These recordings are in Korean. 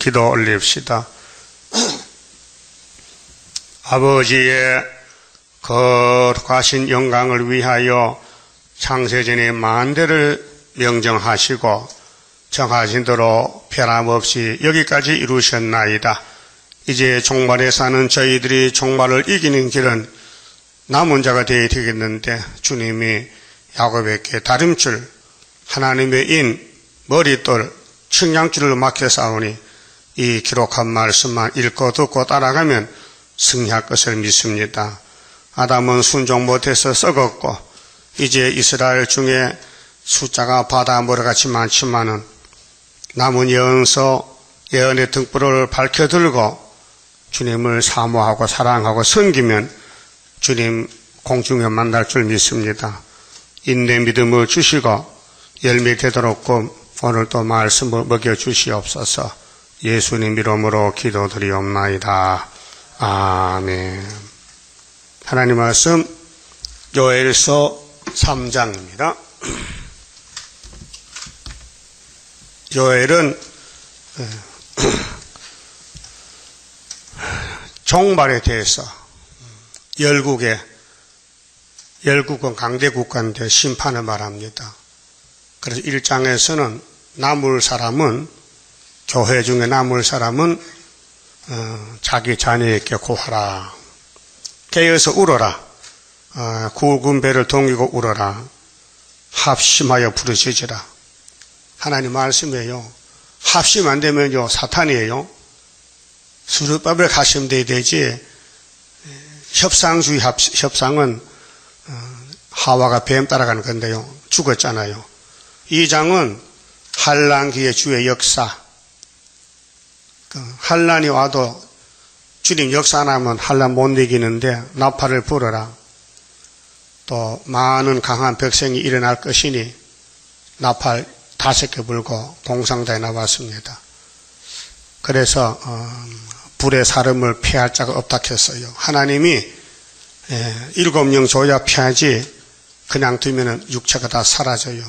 기도 올립시다. 아버지의 거룩하신 영광을 위하여 창세전에 만대를 명정하시고 정하신 대로 변함없이 여기까지 이루셨나이다. 이제 종말에 사는 저희들이 종말을 이기는 길은 남은 자가 되어야 되겠는데 주님이 야곱에게 다림줄, 하나님의 인, 머릿돌, 측량줄을 맡겨 싸우니 이 기록한 말씀만 읽고 듣고 따라가면 승리할 것을 믿습니다. 아담은 순종 못해서 썩었고 이제 이스라엘 중에 숫자가 바다 모래같이 많지만은 남은 예언의 등불을 밝혀들고 주님을 사모하고 사랑하고 섬기면 주님 공중에 만날 줄 믿습니다. 인내 믿음을 주시고 열매 되도록 오늘도 말씀을 먹여주시옵소서. 예수님 이름으로 기도드리옵나이다. 아멘. 하나님 말씀 요엘서 3장입니다. 요엘은 종말에 대해서 열국은 강대국가인데 심판을 말합니다. 그래서 1장에서는 남을 사람은, 교회 중에 남을 사람은 자기 자녀에게 고하라. 깨어서 울어라. 굵은 배를 동이고 울어라. 합심하여 부르짖으라. 하나님 말씀이에요. 합심 안 되면요 사탄이에요. 수르바벨 가시면 되지. 협상은 하와가 뱀 따라가는 건데요. 죽었잖아요. 2장은 환난기의 주의 역사. 환난이 와도 주님 역사 안 하면 환난 못 이기는데 나팔을 불어라. 또 많은 강한 백성이 일어날 것이니 나팔 5개 불고 공상다에 나왔습니다. 그래서 불의 사름을 피할 자가 없다 했어요. 하나님이 7명 줘야 피하지 그냥 두면 육체가 다 사라져요.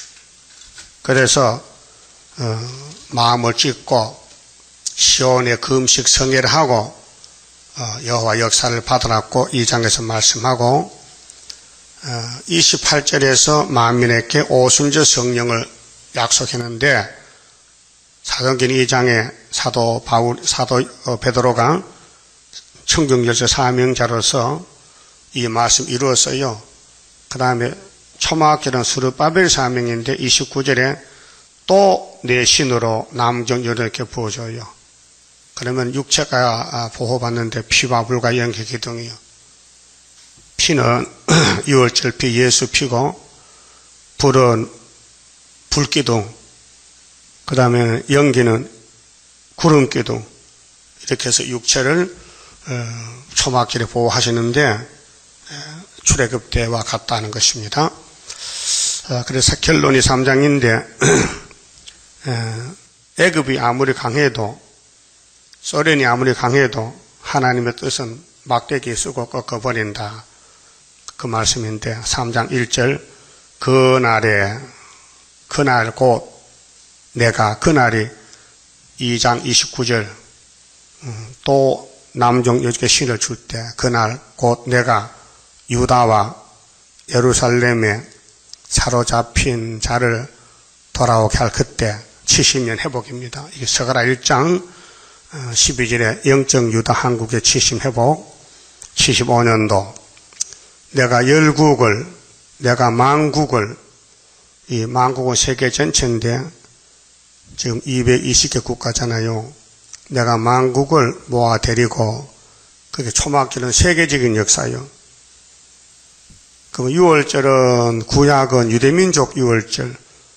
그래서 마음을 찢고 시온의 금식 성회를 하고 여호와 역사를 받아놨고 2장에서 말씀하고 28절에서 만민에게 오순절 성령을 약속했는데 사도행전 2장에 사도 베드로가 청중열쇠 사명자로서 이 말씀 이루었어요. 그 다음에 초막절은 스룹바벨 사명인데 29절에 또 내 신으로 남정열을 이렇게 부어줘요. 그러면 육체가 보호받는데 피와 불과 연기기둥이요. 피는 유월절 피 예수 피고 불은 불기둥, 그 다음에 연기는 구름기둥, 이렇게 해서 육체를 초막절에 보호하시는데 출애굽 때와 같다는 것입니다. 그래서 결론이 3장인데 애굽이 아무리 강해도 소련이 아무리 강해도 하나님의 뜻은 막대기 쓰고 꺾어버린다. 그 말씀인데 3장 1절 그날 곧 내가 그날이 2장 29절 또 남종 여주께 신을 줄 때 그날 곧 내가 유다와 예루살렘에 사로잡힌 자를 돌아오게 할 그때 70년 회복입니다. 이게 서가라 1장 12절에 영적 유다 한국의 70 회복 75년도 내가 열국을 내가 만국을 이 만국은 세계 전체인데 지금 220개 국가잖아요. 내가 만국을 모아 데리고 그게 초막절은 세계적인 역사예요. 그럼 6월절은 구약은 유대민족 6월절,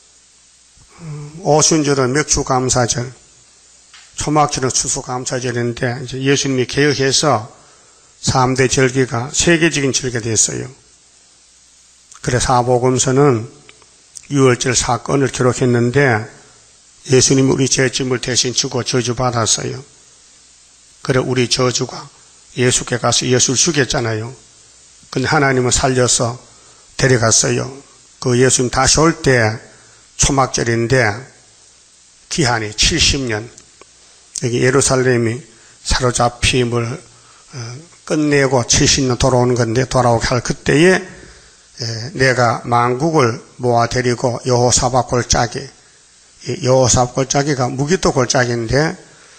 오순절은 맥주감사절, 초막절은 추수감사절인데 이제 예수님이 개혁해서 3대 절기가 세계적인 절기가 됐어요. 그래서 사복음서는 6월절 사건을 기록했는데 예수님이 우리 죄짐을 대신 지고 저주받았어요. 그래 우리 저주가 예수께 가서 예수를 죽였잖아요. 근데 하나님은 살려서 데려갔어요. 그 예수님 다시 올 때 초막절인데 기한이 70년 여기 예루살렘이 사로잡힘을 끝내고 70년 돌아오는 건데, 돌아오게 할 그때에 내가 만국을 모아 데리고 여호사밧 골짜기, 여호사밧 골짜기가 무기토 골짜기인데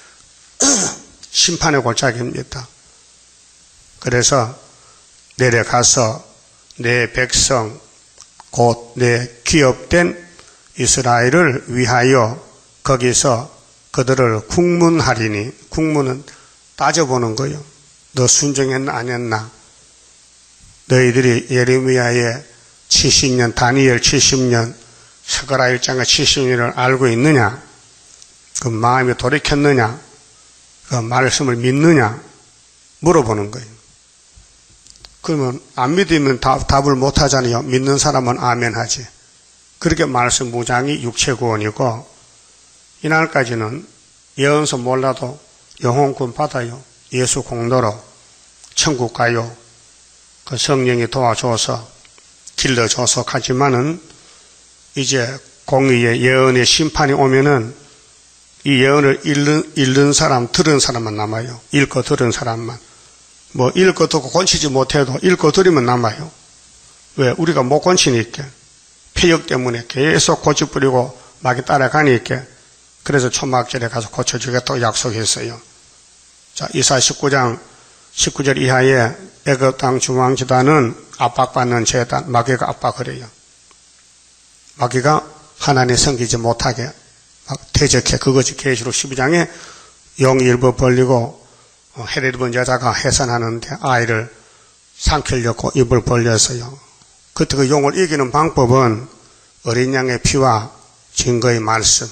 심판의 골짜기입니다. 그래서 내려가서 내 백성 곧 내 기업된 이스라엘을 위하여 거기서 그들을 국문하리니, 국문은 따져보는 거예요. 너 순종했나 안 했나? 너희들이 예레미야의 70년, 다니엘 70년, 스가랴 1장의 70년을 알고 있느냐? 그 마음이 돌이켰느냐? 그 말씀을 믿느냐? 물어보는 거예요. 그러면 안 믿으면 답을 못 하잖아요. 믿는 사람은 아멘 하지. 그렇게 말씀 무장이 육체구원이고, 이날까지는 예언서 몰라도 영혼구원 받아요. 예수 공로로 천국 가요. 그 성령이 도와줘서 길러줘서 가지만은 이제 공의의 예언의 심판이 오면은 이 예언을 읽는 사람, 들은 사람만 남아요. 읽고 들은 사람만. 뭐 읽고 듣고 고치지 못해도 읽고 들으면 남아요. 왜? 우리가 못 고치니까. 폐역 때문에 계속 고쳐버리고 막이 따라가니까. 그래서 초막절에 가서 고쳐주겠다고 약속했어요. 자, 이사야 19장 19절 이하에 애굽 땅 중앙지단은 압박받는 재단, 마귀가 압박을 해요. 마귀가 하나님 섬기지 못하게 막 대적해. 그것이 계시록 12장에 영이 일부 벌리고 헤롯 입은 여자가 해산하는데 아이를 삼키려고 입을 벌렸어요. 그때 그 용을 이기는 방법은 어린 양의 피와 증거의 말씀.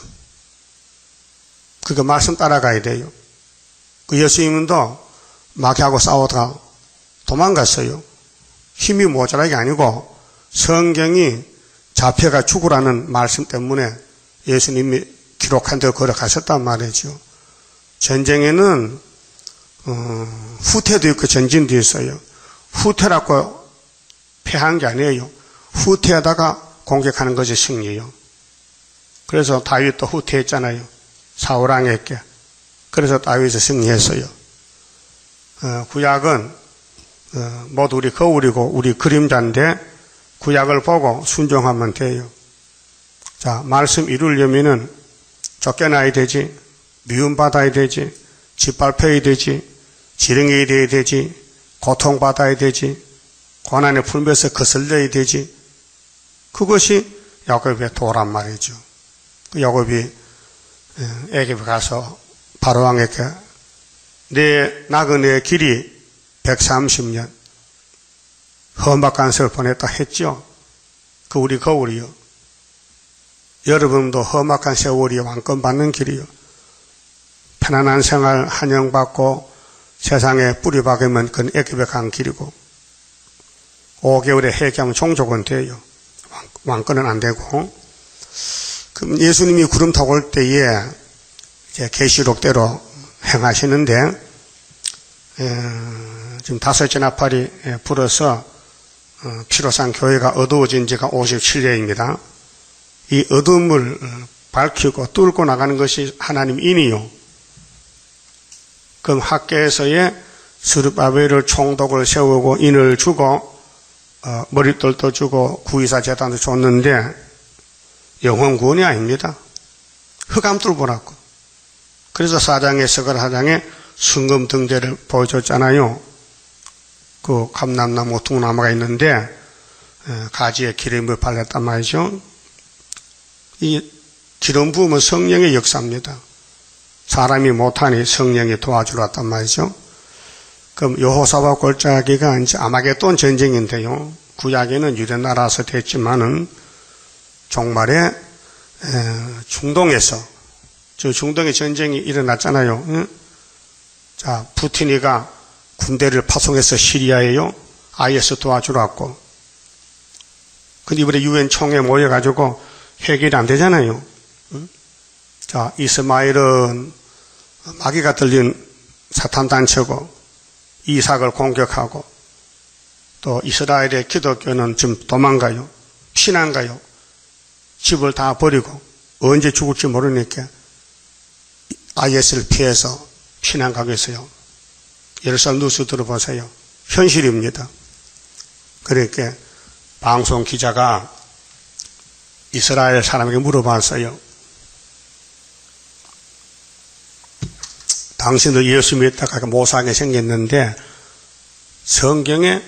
그 말씀 따라가야 돼요. 그 예수님도 마귀하고 싸우다가 도망갔어요. 힘이 모자란 게 아니고 성경이 잡혀가 죽으라는 말씀 때문에 예수님이 기록한 대로 걸어가셨단 말이죠. 전쟁에는 후퇴도 있고 전진도 있어요. 후퇴라고 패한 게 아니에요. 후퇴하다가 공격하는 것이 승리예요. 그래서 다윗도 후퇴했잖아요. 사울왕에게. 그래서 다윗이 승리했어요. 구약은 모두 우리 거울이고 우리 그림자인데 구약을 보고 순종하면 돼요. 자, 말씀 이루려면은 쫓겨나야 되지, 미움받아야 되지, 짓밟혀야 되지, 지령해야 되지, 고통받아야 되지, 고난에 풀면서 거슬려야 되지. 그것이 야곱의 도란 말이죠. 야곱이 애굽에 가서 바로왕에게 내 나그네의 길이 130년 험악한 세월 보냈다 했죠. 그 우리 거울이요. 여러분도 험악한 세월이 왕권 받는 길이요. 편안한 생활 한영받고 세상에 뿌리 박으면 그건 애굽에 간 길이고 5개월에 회개하면 종족은 돼요. 왕권은 안 되고. 그럼 예수님이 구름 타고 올 때에 이제 계시록대로 행하시는데 지금 5째 나팔이 불어서 피로 산 교회가 어두워진 지가 57년입니다. 이 어둠을 밝히고 뚫고 나가는 것이 하나님 인이요. 그럼 학교에서의 스룹바벨을 총독을 세우고 인을 주고 머릿돌도 주고 구의사 재단도 줬는데 영혼 구원이 아닙니다. 흑암 뚫보라고. 그래서 스가랴 4장에 순금 등대를 보여줬잖아요. 그 감람나무 둥나무가 있는데 가지에 기름을 발랐단 말이죠. 이 기름 부음은 성령의 역사입니다. 사람이 못하니 성령이 도와주러 왔단 말이죠. 그럼 여호사밧 골짜기가 이제 아마겟돈 전쟁인데요. 구약에는 유대 나라에서 됐지만은 종말에 중동에서 저 중동의 전쟁이 일어났잖아요. 자, 푸틴이가 군대를 파송해서 시리아에요. IS 도와주러 왔고. 근데 이번에 유엔 총회 모여가지고 해결이 안 되잖아요. 자, 이스마엘은 마귀가 들린 사탄 단체고 이삭을 공격하고 또 이스라엘의 기독교는 지금 도망가요. 피난가요. 집을 다 버리고 언제 죽을지 모르니까 IS를 피해서 피난 가고 있어요. 예루살렘 뉴스 들어보세요. 현실입니다. 그러니까 방송 기자가 이스라엘 사람에게 물어봤어요. 당신도 예수 믿다가 모사하게 생겼는데 성경에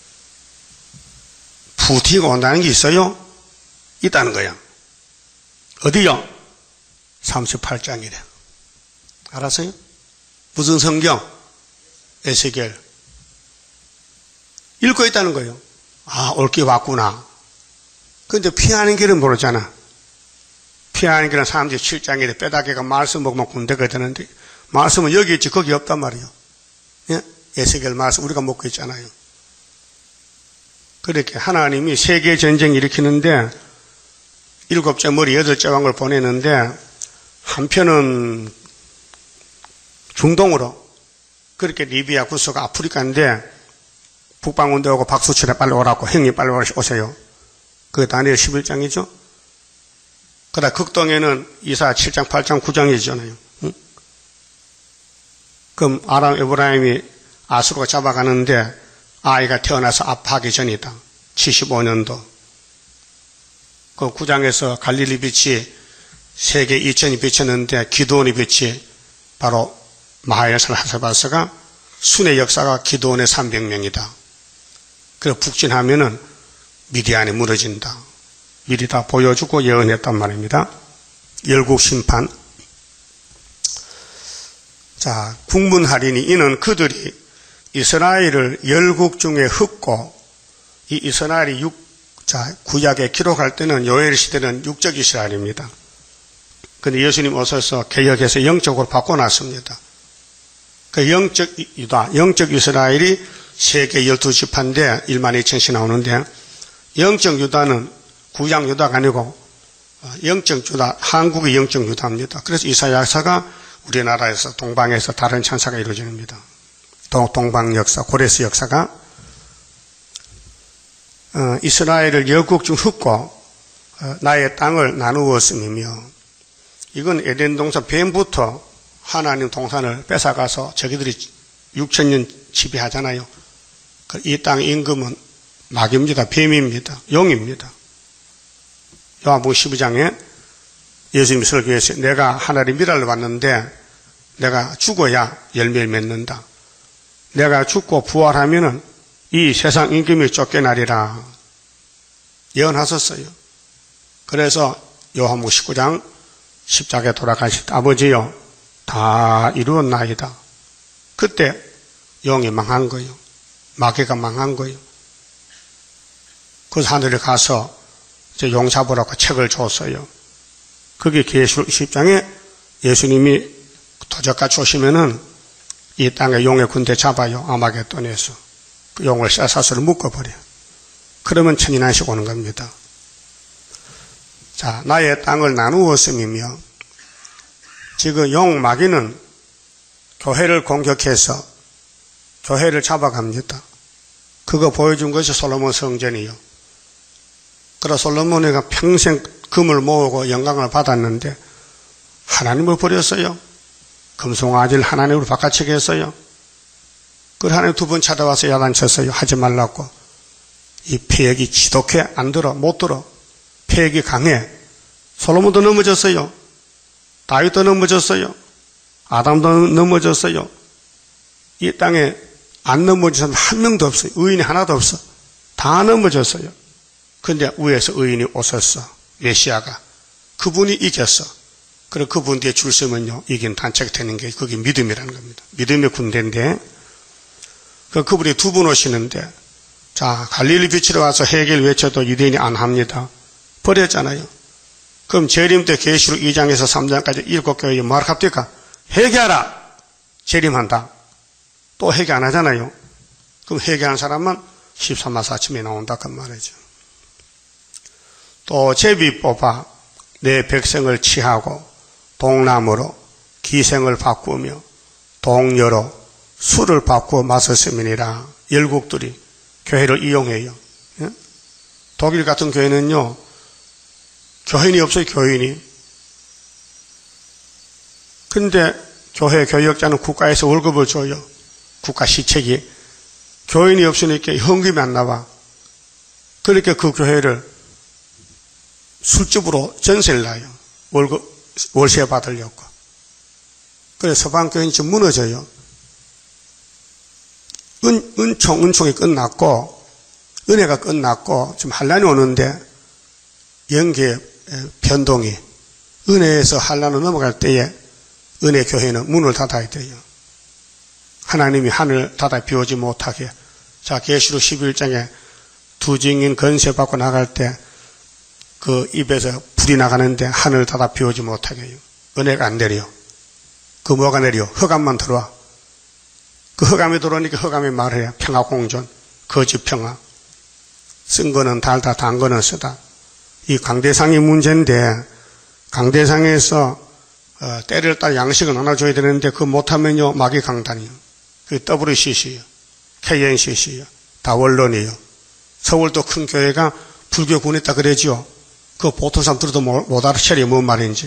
부티가 온다는 게 있어요? 있다는 거야. 어디요? 38장이래. 알았어요? 무슨 성경? 에스겔. 읽고 있다는 거예요. 아, 올게 왔구나. 근데 피하는 길은 모르잖아. 피하는 길은 사람들이 7장에 빼다개가 말씀 먹으면 군대가 되는데 말씀은 여기 있지 거기 없단 말이에요. 예? 에스겔 말씀 우리가 먹고 있잖아요. 그렇게 하나님이 세계 전쟁 일으키는데 7째 머리 8째 왕을 보내는데 한편은 중동으로 그렇게 리비아 구서가 아프리카인데 북방운대 오고 박수치래 빨리 오라고 형님 빨리 오세요. 그게 다니엘 11장이죠. 그러다 극동에는 이사 7장 8장 9장이잖아요. 응? 그럼 아람 에브라임이 아수르가 잡아가는데 아이가 태어나서 아파하기 전이다. 75년도. 그 9장에서 갈릴리 빛이 세계 2천이 비쳤는데 기드온의 빛이 바로 마하야산 하사바스가 순의 역사가 기드온의 300명이다. 그래서 북진하면은 미디안이 무너진다. 미리 다 보여주고 예언했단 말입니다. 열국 심판. 자, 국문할인이 이는 그들이 이스라엘을 열국 중에 흩고 이 이스라엘이 구약에 기록할 때는 요엘 시대는 육적 이스라엘입니다. 그런데 예수님 오셔서 개혁해서 영적으로 바꿔놨습니다. 그 영적 유다, 영적 이스라엘이 세계 12지파인데 1만 2천씩 나오는데 영적 유다는 구약 유다가 아니고 영적 유다, 한국의 영적 유다입니다. 그래서 이사야서가 우리나라에서 동방에서 다른 천사가 이루어집니다. 동방 역사, 고레스 역사가 이스라엘을 열국 중 흩고 나의 땅을 나누었음이며 이건 에덴 동산 뱀부터 하나님 동산을 뺏어가서 저기들이 6천년 지배하잖아요. 이 땅의 임금은 마귀입니다. 뱀입니다. 용입니다. 요한복음 12장에 예수님이 설교했어요. 내가 하나님 미랄을 왔는데 내가 죽어야 열매를 맺는다. 내가 죽고 부활하면은 이 세상 임금이 쫓겨나리라 예언하셨어요. 그래서 요한복음 19장 십자가에 돌아가실 때 아버지여 다 이루었나이다. 그때 영이 망한 거예요. 마귀가 망한 거예요. 그래서 하늘에 가서 이제 용 잡으라고 책을 줬어요. 그게 계시록 20장에 예수님이 도적같이 오시면은 이 땅에 용의 군대 잡아요. 아마겟돈에서. 그 용을 쇠사슬로 묶어버려요. 그러면 천인한씩 오는 겁니다. 자, 나의 땅을 나누었음이며 지금 용 마귀는 교회를 공격해서 교회를 잡아갑니다. 그거 보여준 것이 솔로몬 성전이요. 그래서 솔로몬이가 평생 금을 모으고 영광을 받았는데 하나님을 버렸어요. 금송아지를 하나님으로 바꿔치기 했어요. 그래서 하나님 두 번 찾아와서 야단쳤어요. 하지 말라고. 이 폐역이 지독해. 안 들어. 못 들어. 폐역이 강해. 솔로몬도 넘어졌어요. 다윗도 넘어졌어요. 아담도 넘어졌어요. 이 땅에 안 넘어진 사람 한 명도 없어요. 의인이 하나도 없어. 다 넘어졌어요. 그런데 위에서 의인이 오셨어. 메시아가. 그분이 이겼어. 그리고 그분 뒤에 줄 서면요, 이긴 단체가 되는 게 그게 믿음이라는 겁니다. 믿음의 군대인데, 그분이 두 분 오시는데, 자, 갈릴리 빛으로 와서 해결 외쳐도 유대인이 안 합니다. 버렸잖아요. 그럼 재림 때 계시록 2장에서 3장까지 7교회에 뭐 합니까? 회개하라! 재림한다. 또 회개 안 하잖아요. 그럼 회개한 사람만 13만 4천이 나온다. 그 말이죠. 또 제비 뽑아 내 백성을 취하고 동나무로 기생을 바꾸며 동료로 술을 바꾸어 마셨음이니라. 열국들이 교회를 이용해요. 예? 독일 같은 교회는요, 교인이 없어요. 교인이. 그런데 교회 교역자는 국가에서 월급을 줘요. 국가 시책이. 교인이 없으니까 현금이 안 나와. 그러니까 그 교회를 술집으로 전세를 놔요. 월세 받으려고. 그래서 서방교회는 좀 무너져요. 은총이 끝났고, 은혜가 끝났고, 좀 환란이 오는데, 영계의 변동이, 은혜에서 환란으로 넘어갈 때에, 은혜 교회는 문을 닫아야 돼요. 하나님이 하늘 닫아 비우지 못하게. 자, 계시록 11장에 두 증인 건세 받고 나갈 때, 그 입에서 불이 나가는데 하늘 닫아 비우지 못하게 해요. 은혜가 안 내려. 그 뭐가 내려? 흑암만 들어와. 그 흑암이 들어오니까 흑암이 말해요. 평화공존, 거짓 평화. 쓴 거는 달다, 단 거는 쓰다. 이 강대상이 문제인데, 강대상에서 때를 따라 양식을 나눠줘야 되는데, 그거 못하면요, 마귀 강단이요. 그게 WCC요. KNCC요. 다 원론이에요. 서울도 큰 교회가 불교 군했다 그러지요. 그 보통 사람 들어도 못 알아채려, 뭔 말인지.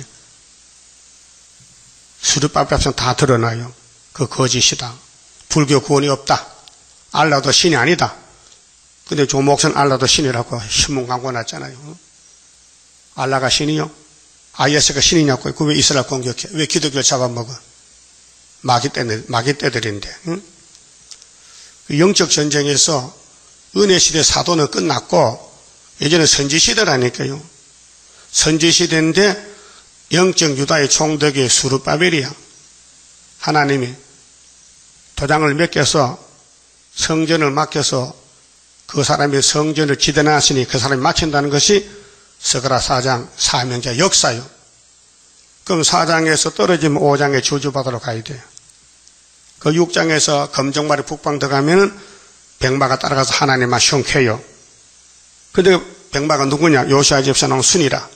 수르밥 앞에서 다 드러나요. 그 거짓이다. 불교 구원이 없다. 알라도 신이 아니다. 근데 조목선 알라도 신이라고 신문 광고 났잖아요. 알라가 신이요? IS가 신이냐고. 그 왜 이스라엘 공격해? 왜 기독교를 잡아먹어? 마귀 떼들인데. 응? 영적 전쟁에서 은혜 시대 사도는 끝났고 예전에 선지 시대라니까요. 선지 시대인데 영적 유다의 총독이 수르바벨이야. 하나님이 도장을 맡겨서 성전을 맡겨서 그 사람이 성전을 지대놨으니 그 사람이 맡긴다는 것이 스가랴 4장 사명자 역사요. 그럼 4장에서 떨어지면 5장에 저주받으러 가야 돼요. 그 6장에서 검정말이 북방 들어가면은 백마가 따라가서 하나님만 흉켜요. 근데 백마가 누구냐? 요시아 집사 나온 순이라.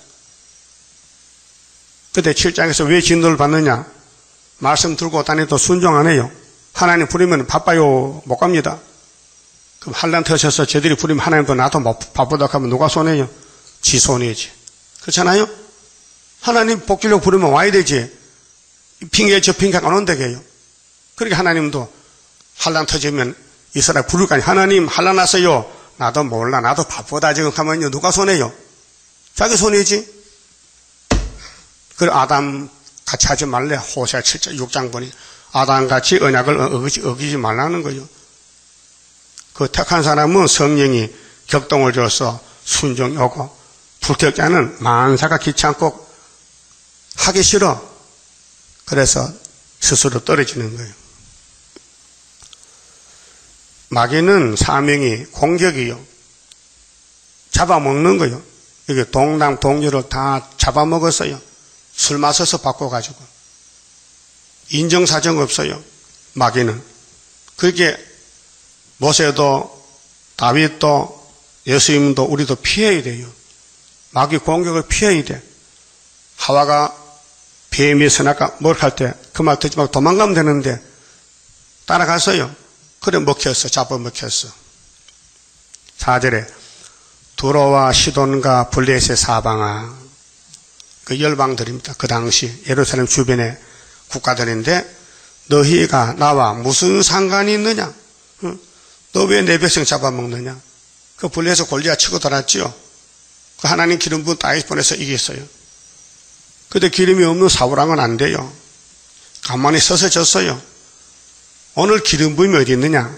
그때 7장에서 왜 진노를 받느냐? 말씀 들고 다니도 순종 안 해요. 하나님 부리면 바빠요. 못 갑니다. 그럼 환란 터져서 저들이 부리면 하나님도 나도 바쁘다 하면 누가 손해요? 지 손해지. 그렇잖아요? 하나님 복지력 부르면 와야 되지. 핑계 저 핑계 안 온다게 해요. 그러니까 하나님도 환란 터지면 이스라엘 부를 거 아니에요. 하나님 환란 났어요. 나도 몰라. 나도 바쁘다 지금 하면요. 누가 손해요? 자기 손해지. 그래 아담 같이 하지 말래. 호세아 7장 6장 보니 아담같이 언약을 어기지 말라는 거예요. 그 택한 사람은 성령이 격동을 줘서 순종이 오고 불격자는 만사가 귀찮고 하기 싫어. 그래서 스스로 떨어지는 거예요. 마귀는 사명이 공격이요. 잡아먹는 거예요. 이게 동당 동료를 다 잡아먹었어요. 술 마셔서 바꿔가지고. 인정사정 없어요. 마귀는. 그게 모세도 다윗도 예수님도 우리도 피해야 돼요. 마귀 공격을 피해야 돼. 하와가 뱀이 선악과 먹을 때 그 말 듣지 말고 도망가면 되는데 따라갔어요. 그래 먹혔어. 잡아먹혔어. 4절에 두로와 시돈과 블레셋 사방아, 그 열방들입니다. 그 당시 예루살렘 주변의 국가들인데 너희가 나와 무슨 상관이 있느냐? 너 왜 내 백성 잡아먹느냐? 그 블레셋 골리앗 치고 돌았지요. 그 하나님 기름 부은 다윗 보내서 이겼어요. 근데 기름이 없는 사울왕은 안 돼요. 가만히 서서 졌어요. 오늘 기름 부음이 어디 있느냐?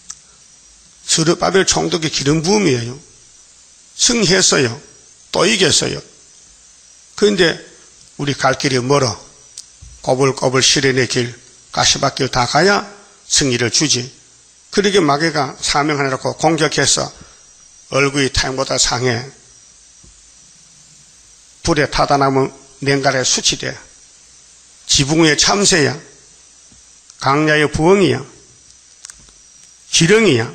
스룹바벨 총독의 기름 부음이에요. 승리했어요. 또 이겼어요. 그런데 우리 갈 길이 멀어. 꼬불꼬불 시련의 길, 가시밭길 다 가야 승리를 주지. 그러게 마귀가 사명하느라고 공격해서 얼굴이 타임보다 상해. 불에 타다 남은 냉갈에 수치돼. 지붕 위에 참새야. 강야의 부엉이야. 지렁이야.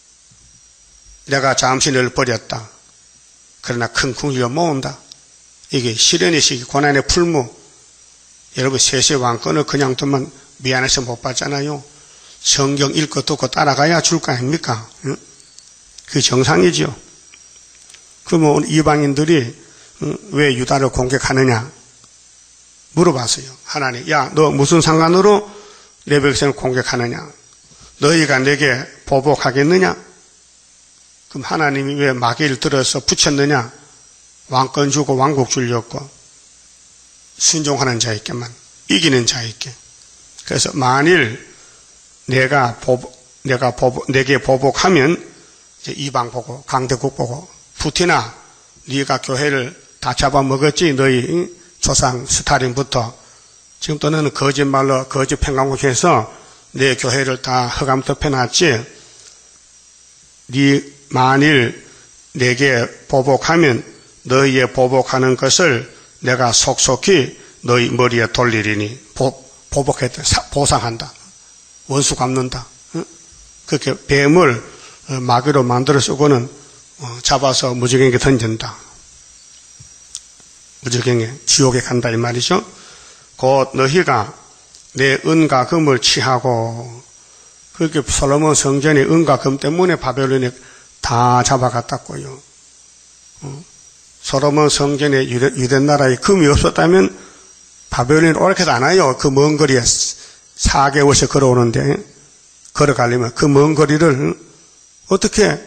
내가 잠시 널 버렸다. 그러나 큰 궁리를 모은다. 이게 시련의 시기, 고난의 풀무. 여러분 세세 왕권을 그냥 두면 미안해서 못 받잖아요. 성경 읽고 듣고 따라가야 줄 거 아닙니까? 응? 그게 정상이죠. 그러면 이방인들이 왜 유다를 공격하느냐? 물어봤어요. 하나님, 야, 너 무슨 상관으로 내 백성을 공격하느냐? 너희가 내게 보복하겠느냐? 그럼 하나님이 왜 마귀를 들어서 붙였느냐? 왕권 주고 왕국 주려고 순종하는 자에게만, 이기는 자에게. 그래서 만일 내게 보복하면 이제 이방 보고 강대국 보고 푸티나 네가 교회를 다 잡아먹었지. 너희 조상 스타린부터 지금 또 너는 거짓말로 거짓 평강국해서 내 교회를 다 흑암 덮여놨지. 네 만일 내게 보복하면 너희의 보복하는 것을 내가 속속히 너희 머리에 돌리리니. 보복했다. 보상한다. 원수 갚는다. 그렇게 뱀을 마귀로 만들어 쓰고는 잡아서 무적행에 던진다. 무적행에 지옥에 간다 이 말이죠. 곧 너희가 내 은과 금을 취하고, 그렇게 솔로몬 성전의 은과 금 때문에 바벨론이 다 잡아갔다고요. 솔로몬 성전에 유대 나라에 금이 없었다면 바벨론이 오락해도 안 와요. 그 먼 거리에 4개월씩 걸어오는데, 걸어가려면 그 먼 거리를 어떻게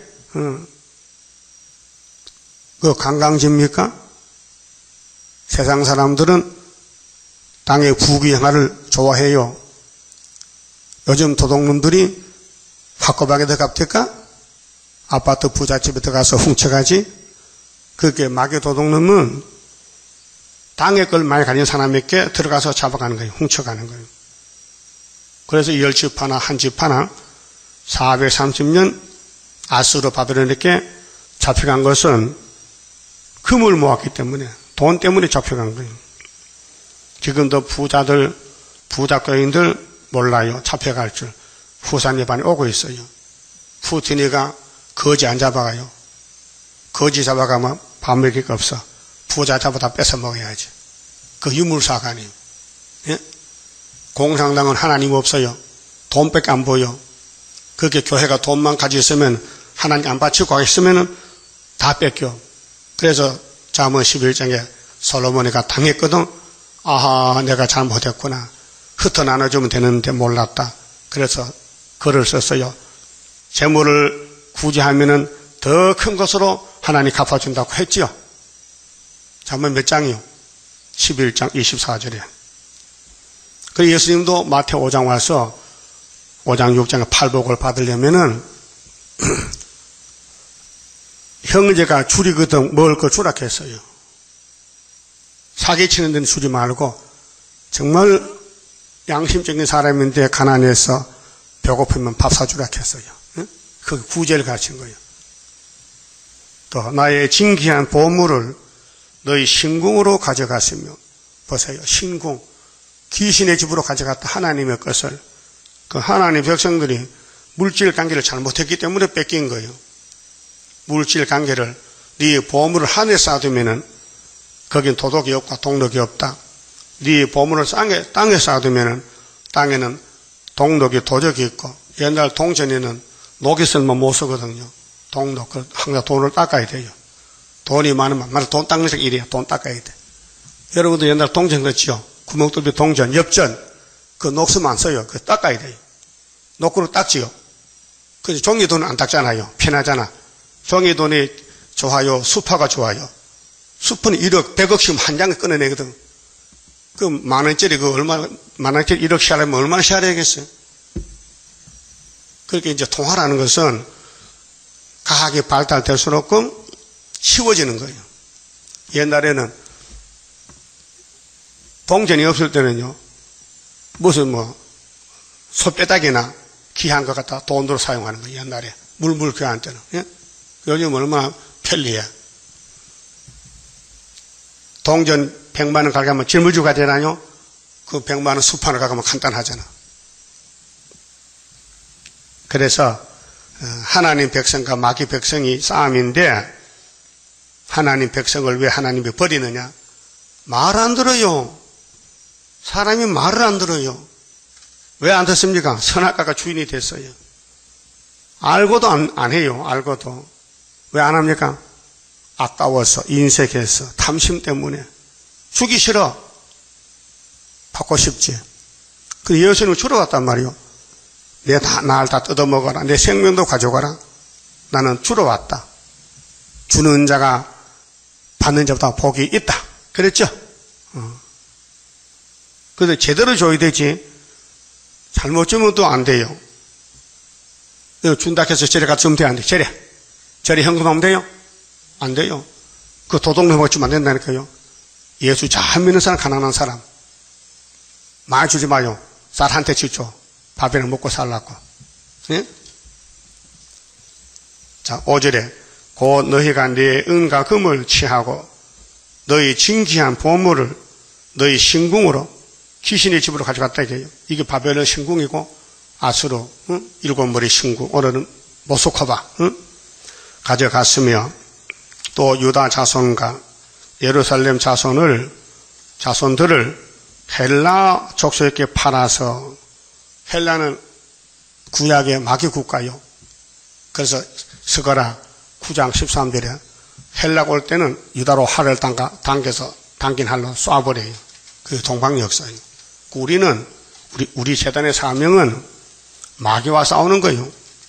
그 관광지입니까? 세상 사람들은 땅의 부귀영화를 좋아해요. 요즘 도둑놈들이 학고박에 들어갑니까? 아파트 부잣집에 들어가서 훔쳐가지? 그렇게 마귀 도둑놈은 땅의 걸 많이 가진 사람에게 들어가서 잡아가는 거예요. 훔쳐가는 거예요. 그래서 10집 하나, 한 집 하나 430년 아수르 바벨론에게 잡혀간 것은 금을 모았기 때문에, 돈 때문에 잡혀간 거예요. 지금도 부자거인들 몰라요. 잡혀갈 줄. 후산 예반이 오고 있어요. 푸틴이가 거지 안 잡아가요. 거지 잡아가면 밥 먹일 거 없어. 부자 잡아다 뺏어 먹어야지. 그 유물사관이에요. 예? 공산당은 하나님 없어요. 돈밖에 안 보여. 그렇게 교회가 돈만 가지고 있으면, 하나님 안 바치고 가있으면 다 뺏겨. 그래서 잠언 11장에 솔로몬이가 당했거든. 아하, 내가 잘못했구나. 흩어 나눠주면 되는데 몰랐다. 그래서 글을 썼어요. 재물을 구제하면은 더 큰 것으로 하나님 갚아준다고 했지요. 잠언 몇 장이요? 11장 24절에. 그래서 예수님도 마태오 5장 와서 5장 6장에 팔복을 받으려면은 형제가 줄이거든 먹을 거 주라 했어요. 사기치는 데는 주지 말고, 정말 양심적인 사람인데 가난해서 배고프면 밥 사주라 했어요. 그 구제를 가르친 거예요. 또 나의 진귀한 보물을 너희 신궁으로 가져갔으며, 보세요. 신궁, 귀신의 집으로 가져갔다. 하나님의 것을. 그 하나님 백성들이 물질 관계를 잘못했기 때문에 뺏긴 거예요. 물질 관계를, 네 보물을 하늘에 쌓아두면은 거긴 도덕이 없고 동덕이 없다. 네 보물을 땅에 쌓아두면은 땅에는 동덕이 도적이 있고, 옛날 동전에는 녹이 쓸면 못 쓰거든요. 동독, 항상 돈을 닦아야 돼요. 돈이 많으면, 돈 닦는 색 일이야. 돈 닦아야 돼. 여러분도 옛날 동전 그렇지요? 구멍뚫린 동전, 엽전, 그 녹쓰면 안 써요. 그거 닦아야 돼요. 녹으로 닦지요. 그래서 종이돈은 안 닦잖아요. 편하잖아. 종이돈이 좋아요? 수파가 좋아요? 수파는 1억, 100억씩 한 장을 끊어내거든. 그 만원짜리, 만원짜리 1억씩 하려면 얼마나 셔야 되겠어요? 그렇게 이제 통화라는 것은 과학이 발달될수록 쉬워지는 거예요. 옛날에는 동전이 없을 때는요, 무슨 소빼닥이나 귀한 것 갖다 돈으로 사용하는 거예요. 옛날에. 물물 교환 때는. 예? 요즘 얼마나 편리해. 동전 100만원 가져가면 짊어지고 되나요? 그 100만원 수판을 가져가면 간단하잖아. 그래서 하나님 백성과 마귀 백성이 싸움인데, 하나님 백성을 왜 하나님이 버리느냐? 말 안 들어요. 사람이 말을 안 들어요. 왜 안 듣습니까? 선악과가 주인이 됐어요. 알고도 안 해요. 알고도. 왜 안 합니까? 아까워서, 인색해서, 탐심 때문에. 주기 싫어. 받고 싶지. 근데 예수님은 주러 왔단 말이요. 날 다 뜯어먹어라. 내 생명도 가져가라. 나는 주러 왔다. 주는 자가 받는 자보다 복이 있다. 그랬죠? 그래서 제대로 줘야 되지. 잘못 주면 또 안 돼요. 준다 해서 저래 같이 주면 돼, 안 돼? 저래 현금하면 돼요? 안 돼요. 그 도둑놈 주면 안 된다니까요. 예수 잘 믿는 사람, 가난한 사람. 많이 주지 마요. 쌀 한 대씩 줘. 밥이나 먹고 살라고. 예? 자, 5절에 곧 너희가 네 은과 금을 취하고 너희 진귀한 보물을 너희 신궁으로 귀신의 집으로 가져갔다 이게요. 이게 바벨론 신궁이고 아수르 일곱 머리 신궁, 오늘은 모스크바 가져갔으며 또 유다 자손과 예루살렘 자손들을 헬라 족속에게 팔아서, 헬라는 구약의 마귀 국가요. 그래서 스가랴 9장 13절에 헬라가 올 때는 유다로 활을 당겨서 당긴 활로 쏴버려요. 그 동방 역사예요. 우리 재단의 사명은 마귀와 싸우는 거예요.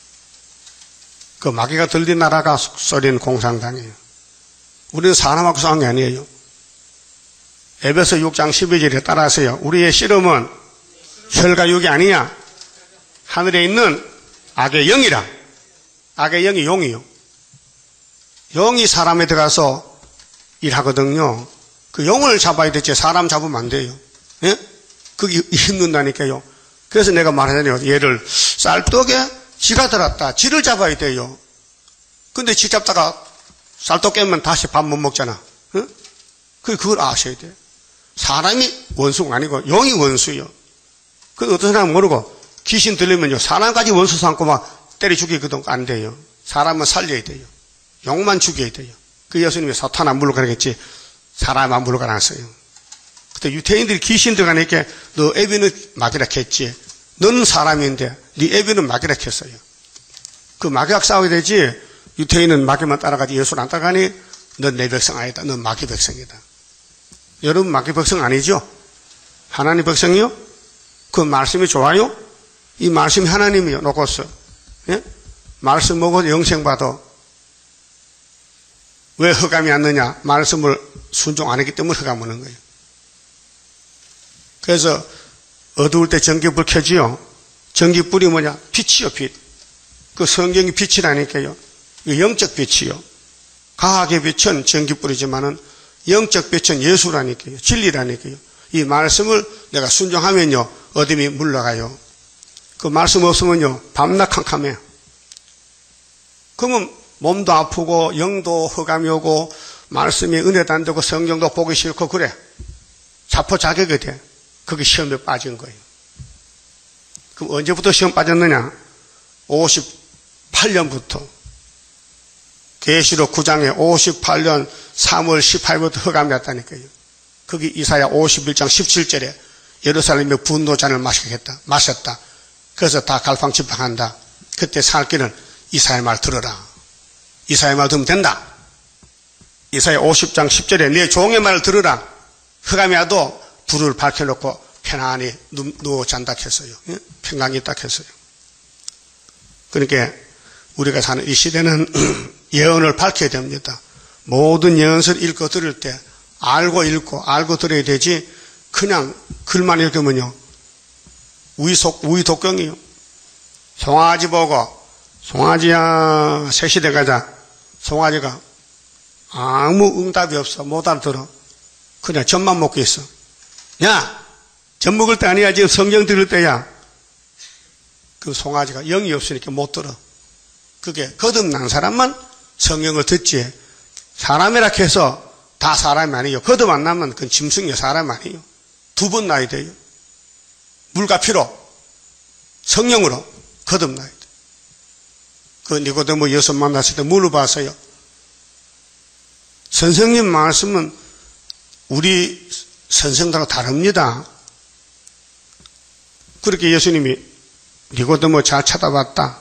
그 마귀가 들린 나라가 소련 공산당이에요. 우리는 사람하고 싸우는 게 아니에요. 에베소 6장 12절에 따라서요. 우리의 씨름은 혈과 육이 아니냐. 하늘에 있는 악의 영이라. 악의 영이 용이요. 영이 사람에 들어가서 일하거든요. 그 영을 잡아야 되지 사람 잡으면 안 돼요. 예? 그게 힘든다니까요. 그래서 내가 말하잖아요. 얘를 쌀떡에 쥐가 들었다. 쥐를 잡아야 돼요. 근데 쥐 잡다가 쌀떡 깨면 다시 밥 못 먹잖아. 예? 그걸 아셔야 돼요. 사람이 원수가 아니고 영이 원수예요. 그 어떤 사람은 모르고 귀신 들리면요. 사람까지 원수 삼고 막 때려 죽이거든. 안 돼요. 사람은 살려야 돼요. 영만 죽여야 돼요. 그 예수님이 사탄 안 물러가겠지. 사람 안 물러가놨어요. 그때 유태인들이 귀신 들어가니까 너 애비는 마귀라 했지. 너는 사람인데 네 애비는 마귀라 했어요. 그 마귀랑 싸워야 되지. 유태인은 마귀만 따라가지 예수를 안 따라가니 넌 내 백성 아니다. 넌 마귀 백성이다. 여러분 마귀 백성 아니죠? 하나님 백성이요? 그 말씀이 좋아요? 이 말씀이 하나님이요. 놓고서 예? 말씀 먹어도 영생 받아. 왜 흑암이 안 느냐? 말씀을 순종 안 했기 때문에 흑암 오는 거예요. 그래서 어두울 때 전기불 켜지요. 전기불이 뭐냐? 빛이요, 빛. 그 성경이 빛이라니까요. 영적 빛이요. 과학의 빛은 전기불이지만은 영적 빛은 예수라니까요. 진리라니까요. 이 말씀을 내가 순종하면요. 어둠이 물러가요. 그 말씀 없으면요. 밤낮 캄캄해요. 그러면 몸도 아프고 영도 흑암이 오고 말씀이 은혜도 안 되고 성경도 보기 싫고 그래. 자포 자격이 돼. 그게 시험에 빠진 거예요. 그럼 언제부터 시험 빠졌느냐? 58년부터. 계시록 9장에 58년 3월 18일부터 흑암이 왔다니까요. 거기 이사야 51장 17절에 예루살렘의 분노잔을 마셨다. 그래서 다 갈팡질팡한다. 그때 살 길은 이사야 말 들어라. 이사야 말 들으면 된다. 이사야 50장 10절에 내 종의 말을 들으라. 흑암이 와도 불을 밝혀놓고 편안히 누워 잔다 했어요. 평강이 딱 했어요. 그러니까 우리가 사는 이 시대는 예언을 밝혀야 됩니다. 모든 예언서를 읽고 들을 때 알고 읽고 알고 들어야 되지 그냥 글만 읽으면요. 우의독경이요. 송아지 보고 송아지야 새시대 가자. 송아지가 아무 응답이 없어. 못 알아들어. 그냥 젖만 먹고 있어. 야! 젖 먹을 때 아니야. 지금 성경 들을 때야. 그 송아지가 영이 없으니까 못 들어. 그게 거듭난 사람만 성경을 듣지. 사람이라 해서 다 사람이 아니에요. 거듭 안 나면 그건 짐승이요. 사람 아니에요. 두 번 나야 돼요. 물과 피로 성령으로 거듭나야 돼. 그 니고데모 예수 만났을 때 물어봤어요. 선생님 말씀은 우리 선생들하고 다릅니다. 그렇게 예수님이 니고데모 잘 쳐다봤다.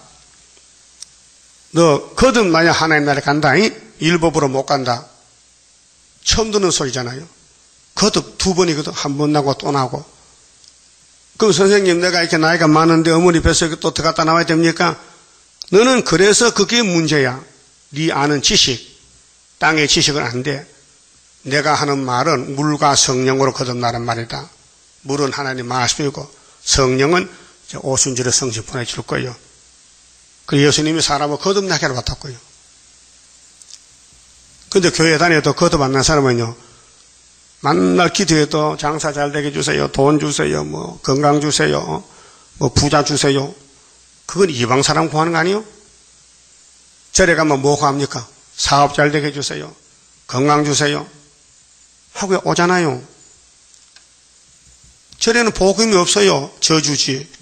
너 거듭나야 하나님 나라에 간다. 율법으로 못 간다. 처음 듣는 소리잖아요. 거듭 두 번이거든. 한 번 나고 또 나고. 그럼 선생님, 내가 이렇게 나이가 많은데 어머니 뱃속에 또 들어갔다 나와야 됩니까? 너는 그래서 그게 문제야. 네 아는 지식, 땅의 지식은 안 돼. 내가 하는 말은 물과 성령으로 거듭나는 말이다. 물은 하나님 말씀이고 성령은 오순절에 성신 보내줄 거예요. 그 예수님이 사람을 거듭나게 하러 왔다고요. 근데 교회 다녀도 거듭 안 난 사람은요, 만날 기도해도 장사 잘 되게 해주세요, 돈 주세요, 뭐 건강 주세요, 뭐 부자 주세요. 그건 이방 사람 구하는 거 아니에요? 절에 가면 뭐 구합니까? 사업 잘 되게 해주세요, 건강 주세요 하고 오잖아요. 절에는 복음이 없어요. 저주지.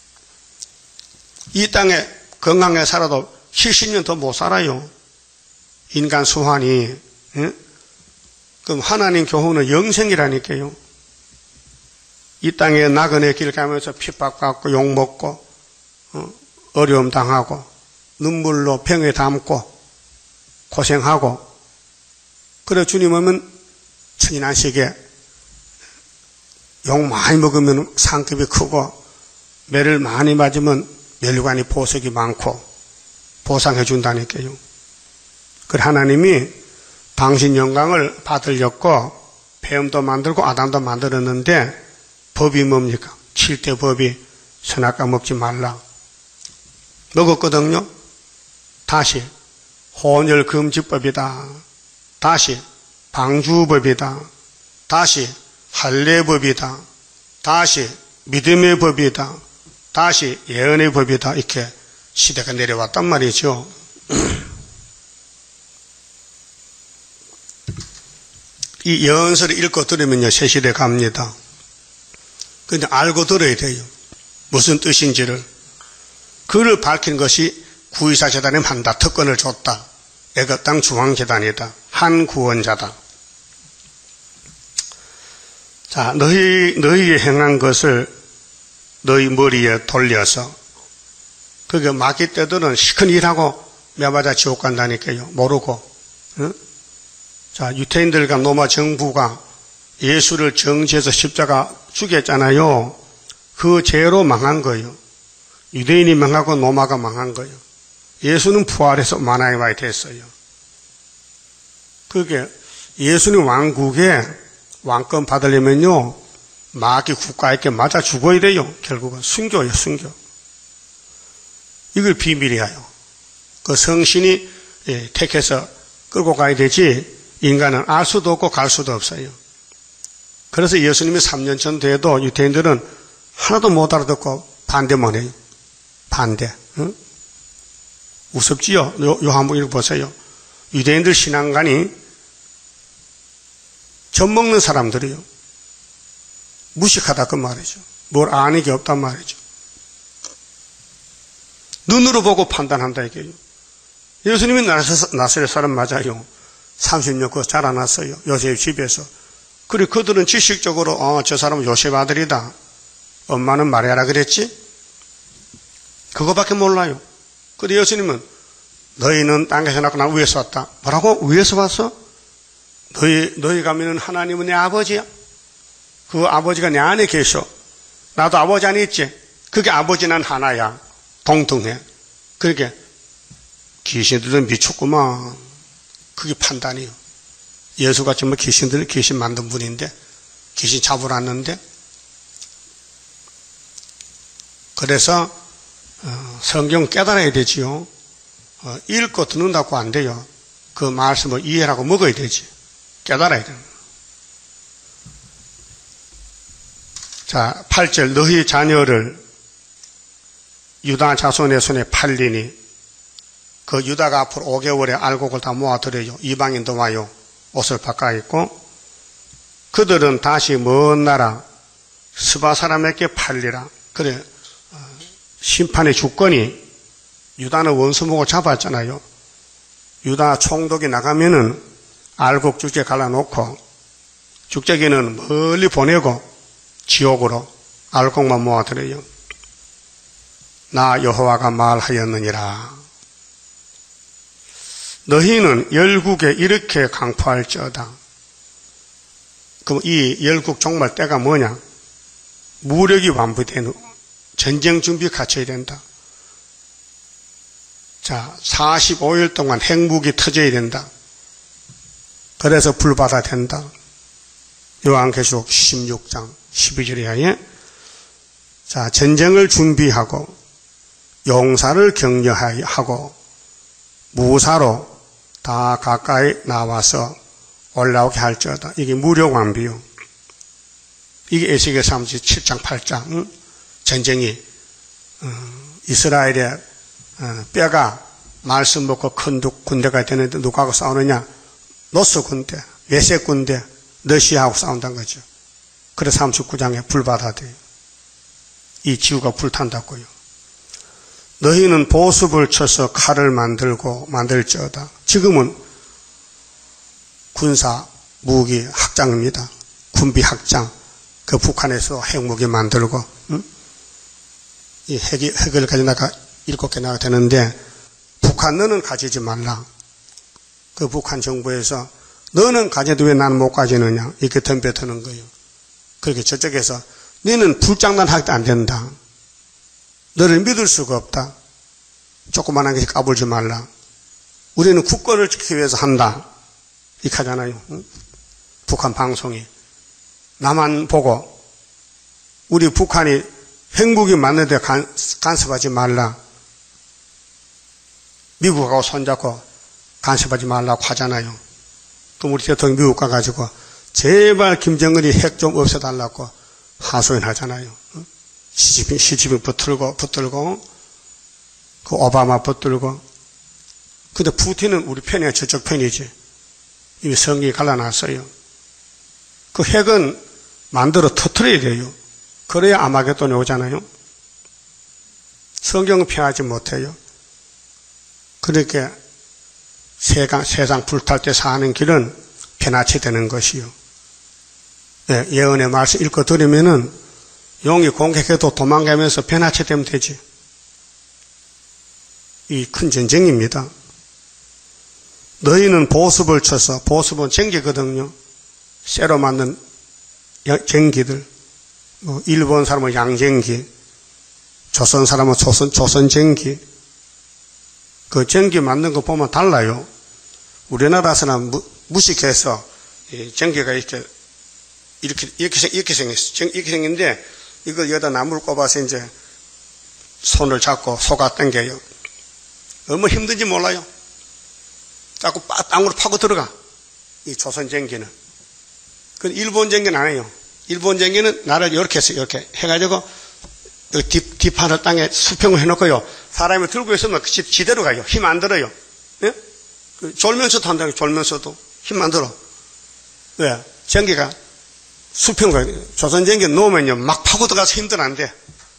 이 땅에 건강하게 살아도 70년 더 못 살아요. 인간 수환이. 예? 그럼 하나님 교훈은 영생이라니까요. 이 땅에 나그네 길 가면서 핍박받고 욕먹고 어려움 당하고 눈물로 병에 담고 고생하고, 그래 주님 오면 천인안식에 욕 많이 먹으면 상급이 크고 매를 많이 맞으면 멸관이 보석이 많고 보상해 준다니까요. 그래 하나님이 당신 영광을 받으려고 뱀도 만들고 아담도 만들었는데 법이 뭡니까? 7대 법이 선악과 먹지 말라. 먹었거든요. 다시 혼혈금지법이다. 다시 방주법이다. 다시 할례법이다. 다시 믿음의 법이다. 다시 예언의 법이다. 이렇게 시대가 내려왔단 말이죠. 이 예언서를 읽고 들으면요, 새 시대 갑니다. 그냥 알고 들어야 돼요. 무슨 뜻인지를. 그를 밝힌 것이 구의사 재단에 한다. 특권을 줬다. 애굽 땅 중앙재단이다. 한 구원자다. 자, 너희의 행한 것을 너희 머리에 돌려서, 그게 마귀 때들은 시큰 일하고 매맞아 지옥 간다니까요. 모르고. 응? 자, 유태인들과 로마 정부가 예수를 정죄해서 십자가 죽였잖아요. 그 죄로 망한 거예요. 유대인이 망하고 로마가 망한 거예요. 예수는 부활해서 만왕의 왕이 됐어요. 그게 예수님 왕국에 왕권 받으려면요, 마귀 국가에게 맞아 죽어야 돼요. 결국은 순교예요, 순교. 이걸 비밀이에요. 그 성신이 택해서 끌고 가야 되지, 인간은 알 수도 없고 갈 수도 없어요. 그래서 예수님이 3년 전 돼도 유태인들은 하나도 못 알아듣고 반대만 해요. 반대. 응? 우습지요? 요 한번 읽어보세요. 유대인들 신앙관이 젖 먹는 사람들이요. 무식하다 그 말이죠. 뭘 아는 게 없단 말이죠. 눈으로 보고 판단한다 이게요. 예수님이 나사렛 사람 맞아요. 30년 그 자라났어요. 요셉 집에서. 그리고 그들은 지식적으로 저 사람은 요셉 아들이다. 엄마는 마리아라 그랬지? 그거밖에 몰라요. 그런데 예수님은 너희는 땅에서 낳고 난 위에서 왔다. 뭐라고? 위에서 왔어? 너희가 믿는 하나님은 내 아버지야. 그 아버지가 내 안에 계셔. 나도 아버지 안에 있지. 그게 아버지 난 하나야. 동등해. 그러니까 귀신들은 미쳤구만. 그게 판단이에요. 예수같이 뭐 귀신 만든 분인데, 귀신 잡으러 왔는데. 그래서 성경 깨달아야 되지요. 읽고 듣는다고 안 돼요. 그 말씀을 이해하고 먹어야 되지. 깨달아야 돼요. 자, 8절 너희 자녀를 유다 자손의 손에 팔리니, 그 유다가 앞으로 5개월에 알곡을 다 모아들여요. 이방인도 와요. 옷을 바꿔 입고. 그들은 다시 먼 나라 스바 사람에게 팔리라. 그래, 심판의 주권이, 유다는 원수목을 잡았잖아요. 유다 총독이 나가면은 알곡 죽제 갈라놓고 죽제기는 멀리 보내고 지옥으로 알곡만 모아들여요. 나 여호와가 말하였느니라. 너희는 열국에 이렇게 강포할지어다. 그럼 이 열국 종말 때가 뭐냐? 무력이 완비된 후 전쟁 준비 갖춰야 된다. 자, 45일 동안 핵무기 터져야 된다. 그래서 불받아 된다. 요한계시록 16장 12절에 자, 전쟁을 준비하고 용사를 격려하고 무사로 다 가까이 나와서 올라오게 할지어다. 이게 무력 완비요. 이게 에스겔 37장 8장 전쟁이 이스라엘의 뼈가 말씀 먹고 큰 군대가 되는데 누구하고 싸우느냐? 노스 군대, 메섹 군대, 러시아하고 싸운다는 거죠. 그래서 39장에 불받아대요. 이 지구가 불탄다고요. 너희는 보습을 쳐서 칼을 만들지어다. 지금은 군사 무기 확장입니다. 군비 확장. 그 북한에서 핵무기 만들고, 이 핵을 가지다가 7개 나가 되는데, 북한 너는 가지지 말라. 그 북한 정부에서 너는 가져도 왜 나는 못 가지느냐. 이렇게 덤벼드는 거예요. 그렇게 저쪽에서 너는 불장난하기도 안 된다. 너를 믿을 수가 없다. 조그만한 게 까불지 말라. 우리는 국권을 지키기 위해서 한다. 이렇게 하잖아요. 북한 방송이. 나만 보고 우리 북한이 핵무기 만드는데 간섭하지 말라. 미국하고 손잡고 간섭하지 말라고 하잖아요. 그럼 우리 대통령이 미국 가가지고 제발 김정은이 핵 좀 없애달라고 하소연 하잖아요. 시진핑 붙들고 그 오바마 붙들고. 근데 푸틴은 우리 편이야. 저쪽 편이지. 이미 성이 갈라놨어요. 그 핵은 만들어 터뜨려야 돼요. 그래야 아마겟돈이 오잖아요. 성경은 피하지 못해요. 그렇게 세상 불탈 때 사는 길은 편하치 되는 것이요. 네, 예언의 말씀 읽고 들으면은 용이 공격해도 도망가면서 편하치 되면 되지. 이 큰 전쟁입니다. 너희는 보습을 쳐서, 보습은 전기거든요. 쇠로 만든 전기들. 일본 사람은 양전기, 조선 사람은 조선전기. 그 전기 만든 거 보면 달라요. 우리나라에서는 무식해서 전기가 이렇게 생겼어. 이렇게 생긴데 이걸 여기다 나무를 꼽아서 이제 손을 잡고 속아 당겨요. 얼마나 힘든지 몰라요. 자꾸 땅으로 파고 들어가. 이 조선 전기는. 그 일본 전기는 안 해요. 일본 전기는 나를 이렇게 해서 이렇게 해가지고 뒷판을 땅에 수평을 해놓고요. 사람이 들고 있으면 그 지대로 가요. 힘 안 들어요. 예? 졸면서도 한다고. 졸면서도 힘 안 들어. 왜? 전기가 수평을 조선 전기 놓으면요 막 파고 들어가서 힘들어한데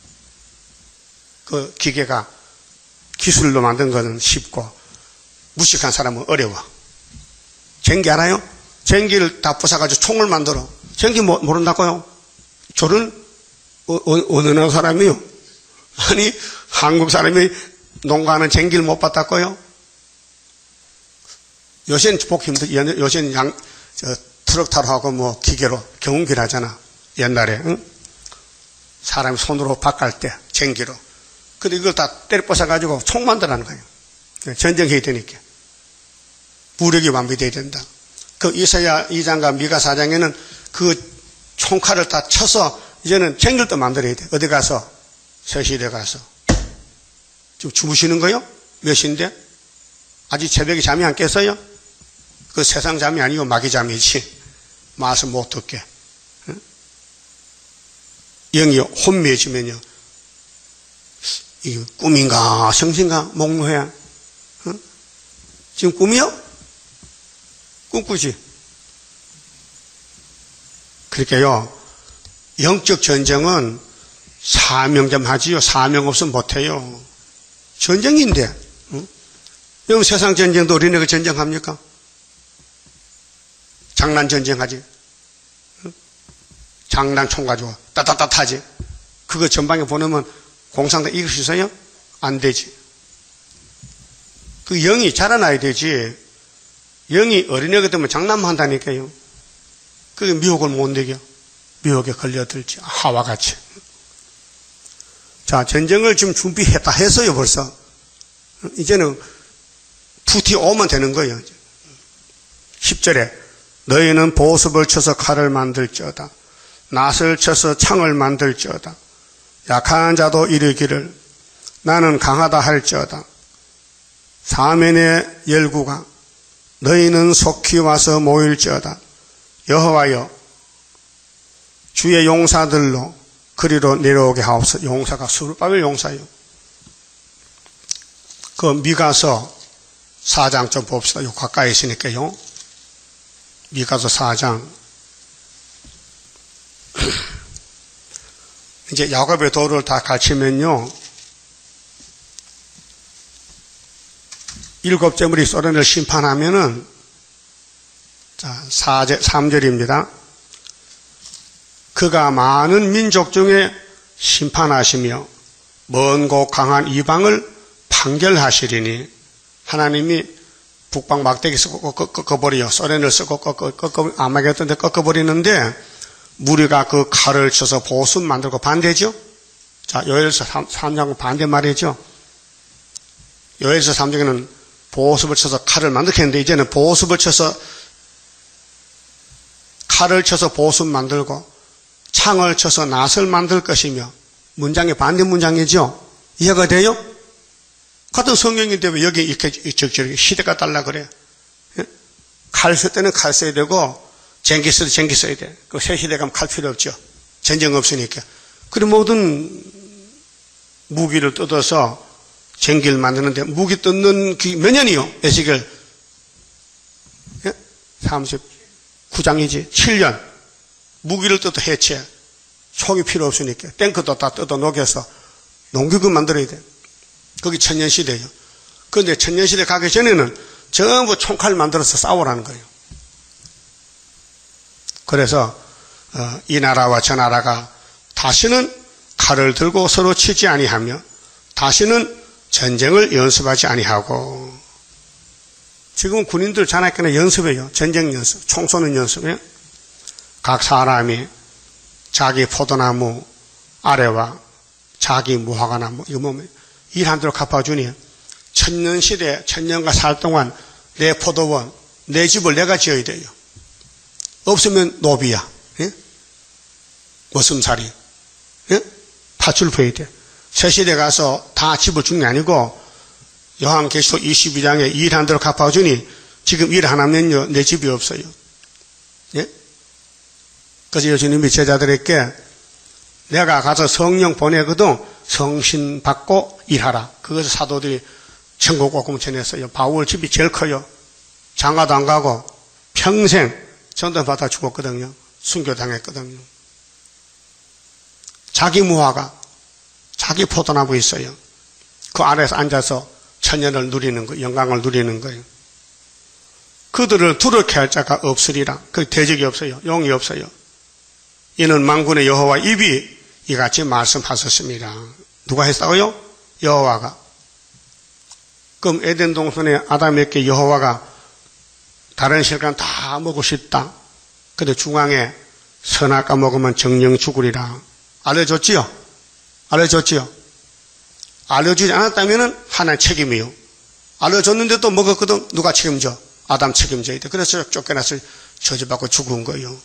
그 기계가 기술로 만든 거는 쉽고 무식한 사람은 어려워. 전기 알아요? 전기를 다 부숴가지고 총을 만들어. 전기 모른다고요? 저는 어느 나라 사람이요? 아니 한국 사람이 농가하는 전기를 못 봤다고요? 요새는 보기 힘들어. 요새는 트럭 타러 하고 뭐 기계로 경운기를 하잖아. 옛날에 응? 사람이 손으로 바꿀 때 전기로. 근데 이걸 다 때려 부숴가지고 총 만들라는 거예요. 전쟁해야 되니까. 무력이 완비돼야 된다. 그 이사야 2장과 미가 4장에는 그 총칼을 다 쳐서 이제는 전기도 만들어야 돼. 어디 가서? 세실에 가서. 지금 주무시는 거요? 몇 시인데? 아직 새벽에 잠이 안 깼어요? 그 세상 잠이 아니고 마귀 잠이지. 말씀 못 듣게. 응? 영이 혼미해지면요. 이게 꿈인가 생신가 몽로해. 응? 지금 꿈이요? 꿈꾸지. 그러니까요. 영적 전쟁은 사명 좀 하지요. 사명 없으면 못해요. 전쟁인데. 응? 여러분 세상 전쟁도 어린애가 전쟁합니까? 장난 전쟁하지. 응? 장난총 가지고 따따따하지. 그거 전방에 보내면 공상당 이길 수 있어요? 안 되지. 그 영이 자라나야 되지. 영이 어린애가 되면 장난만 한다니까요. 그게 미혹을 못 내겨. 미혹에 걸려들지. 하와 같이. 자, 전쟁을 지금 준비했다 했어요, 벌써. 이제는 푸티 오면 되는 거예요. 10절에 너희는 보습을 쳐서 칼을 만들지어다. 낫을 쳐서 창을 만들지어다. 약한 자도 이르기를 나는 강하다 할지어다. 사면의 열구가 너희는 속히 와서 모일지어다. 여호와여 주의 용사들로 그리로 내려오게 하옵소서. 용사가 스룹바벨 용사요. 그 미가서 4장 좀 봅시다. 요 가까이 있으니까요. 미가서 4장. 이제 야곱의 도를 다 가르치면요. 7재물이 소련을 심판하면은, 자, 3절입니다. 그가 많은 민족 중에 심판하시며 먼 곳 강한 이방을 판결하시리니 하나님이 북방 막대기 쓰고 꺾어버려요. 소련을 쓰고 아마겟돈 데 꺾어버리는데 무리가 그 칼을 쳐서 보습 만들고 반대죠. 자, 요엘서 3장 반대 말이죠. 요엘서 3장에는 보습을 쳐서 칼을 만들게 했는데 이제는 보습을 쳐서 칼을 쳐서 보습 만들고 창을 쳐서 낫을 만들 것이며 문장의 반대 문장이죠. 이해가 돼요? 같은 성경인데 왜 여기 이렇게 적절하게 시대가 달라 그래요? 칼 쓸 때는 칼 써야 되고 쟁기 쓸 때 쟁기 써야 돼. 그 새 시대 가면 칼 필요 없죠. 전쟁 없으니까. 그리고 모든 무기를 뜯어서 쟁기를 만드는데 무기 뜯는 몇 년이요? 에스겔 39장이지 7년. 무기를 뜯어 해체. 총이 필요 없으니까 탱크도 다 뜯어 녹여서 농기구 만들어야 돼. 거기 천년시대예요. 그런데 천년시대 가기 전에는 전부 총칼 만들어서 싸우라는 거예요. 그래서 이 나라와 저 나라가 다시는 칼을 들고 서로 치지 아니하며 다시는 전쟁을 연습하지 아니하고 지금 군인들 자나깨나 연습해요. 전쟁 연습, 총 쏘는 연습이에요. 각 사람이 자기 포도나무 아래와 자기 무화과나무 이거 보면 일한 대로 갚아주니 천년시대 천년과 살 동안 내 포도원 내 집을 내가 지어야 돼요. 없으면 노비야. 예? 머슴살이. 예? 팥줄 퍼야 돼. 새시대 가서 다 집을 주는 게 아니고 요한계시록 22장에 일한 대로 갚아주니 지금 일 안 하면요 내 집이 없어요. 예? 그래서 예수님이 제자들에게 내가 가서 성령 보내거든 성신 받고 일하라. 그것을 사도들이 천국 복음을 전했어요. 바울 집이 제일 커요. 장가도 안 가고 평생 전도받아 죽었거든요. 순교당했거든요. 자기 무화과, 자기 포도나무 있어요. 그 아래에서 앉아서 천년을 누리는 거, 영광을 누리는 거예요. 그들을 두렵게 할 자가 없으리라. 그 대적이 없어요. 용이 없어요. 이는 만군의 여호와 입이 이같이 말씀하셨습니다. 누가 했다고요? 여호와가. 그럼 에덴 동산에 아담에게 여호와가 다른 실간 다 먹고 싶다. 근데 중앙에 선악과 먹으면 정령 죽으리라. 알려줬지요? 알려줬지요? 알려주지 않았다면 하나의 책임이요. 알려줬는데도 먹었거든. 누가 책임져? 아담 책임져야 돼. 그래서 쫓겨나서 저주받고 죽은 거예요.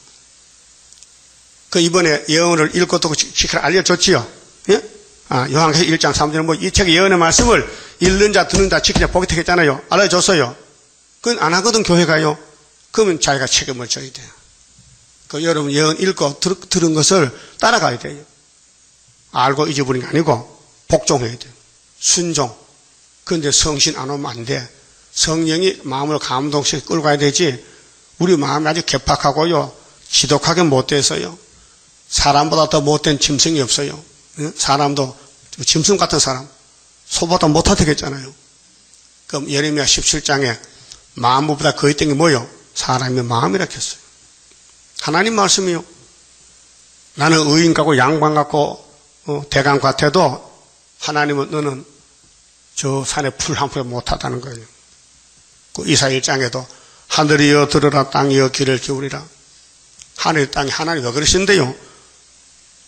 그 이번에 예언을 읽고 지키라 알려줬지요? 예? 요한계시록 1장 3절에 뭐 이 책의 예언의 말씀을 읽는 자 듣는 자 지키자 복이 되겠잖아요. 알려줬어요. 그건 안 하거든 교회가요. 그러면 자기가 책임을 져야 돼요. 그 여러분 예언 읽고 들은 것을 따라가야 돼요. 알고 잊어버린 게 아니고 복종해야 돼요. 순종. 그런데 성신 안 오면 안 돼. 성령이 마음을 감동시켜 끌고 가야 되지. 우리 마음이 아주 개팍하고요. 지독하게 못돼서요. 사람보다 더 못된 짐승이 없어요. 사람도 짐승 같은 사람. 소보다 못하겠잖아요. 그럼 예레미야 17장에 만물보다 거의 땡이 뭐요? 사람의 마음이라 했어요. 하나님 말씀이요. 나는 의인 같고 양반 같고 대강 같아도 하나님은 너는 저 산에 풀 한 풀 못하다는 거예요. 그 이사 1장에도 하늘이여 들으라 땅이여 귀를 기울이라. 하늘 땅이 하나님 왜 그러신데요?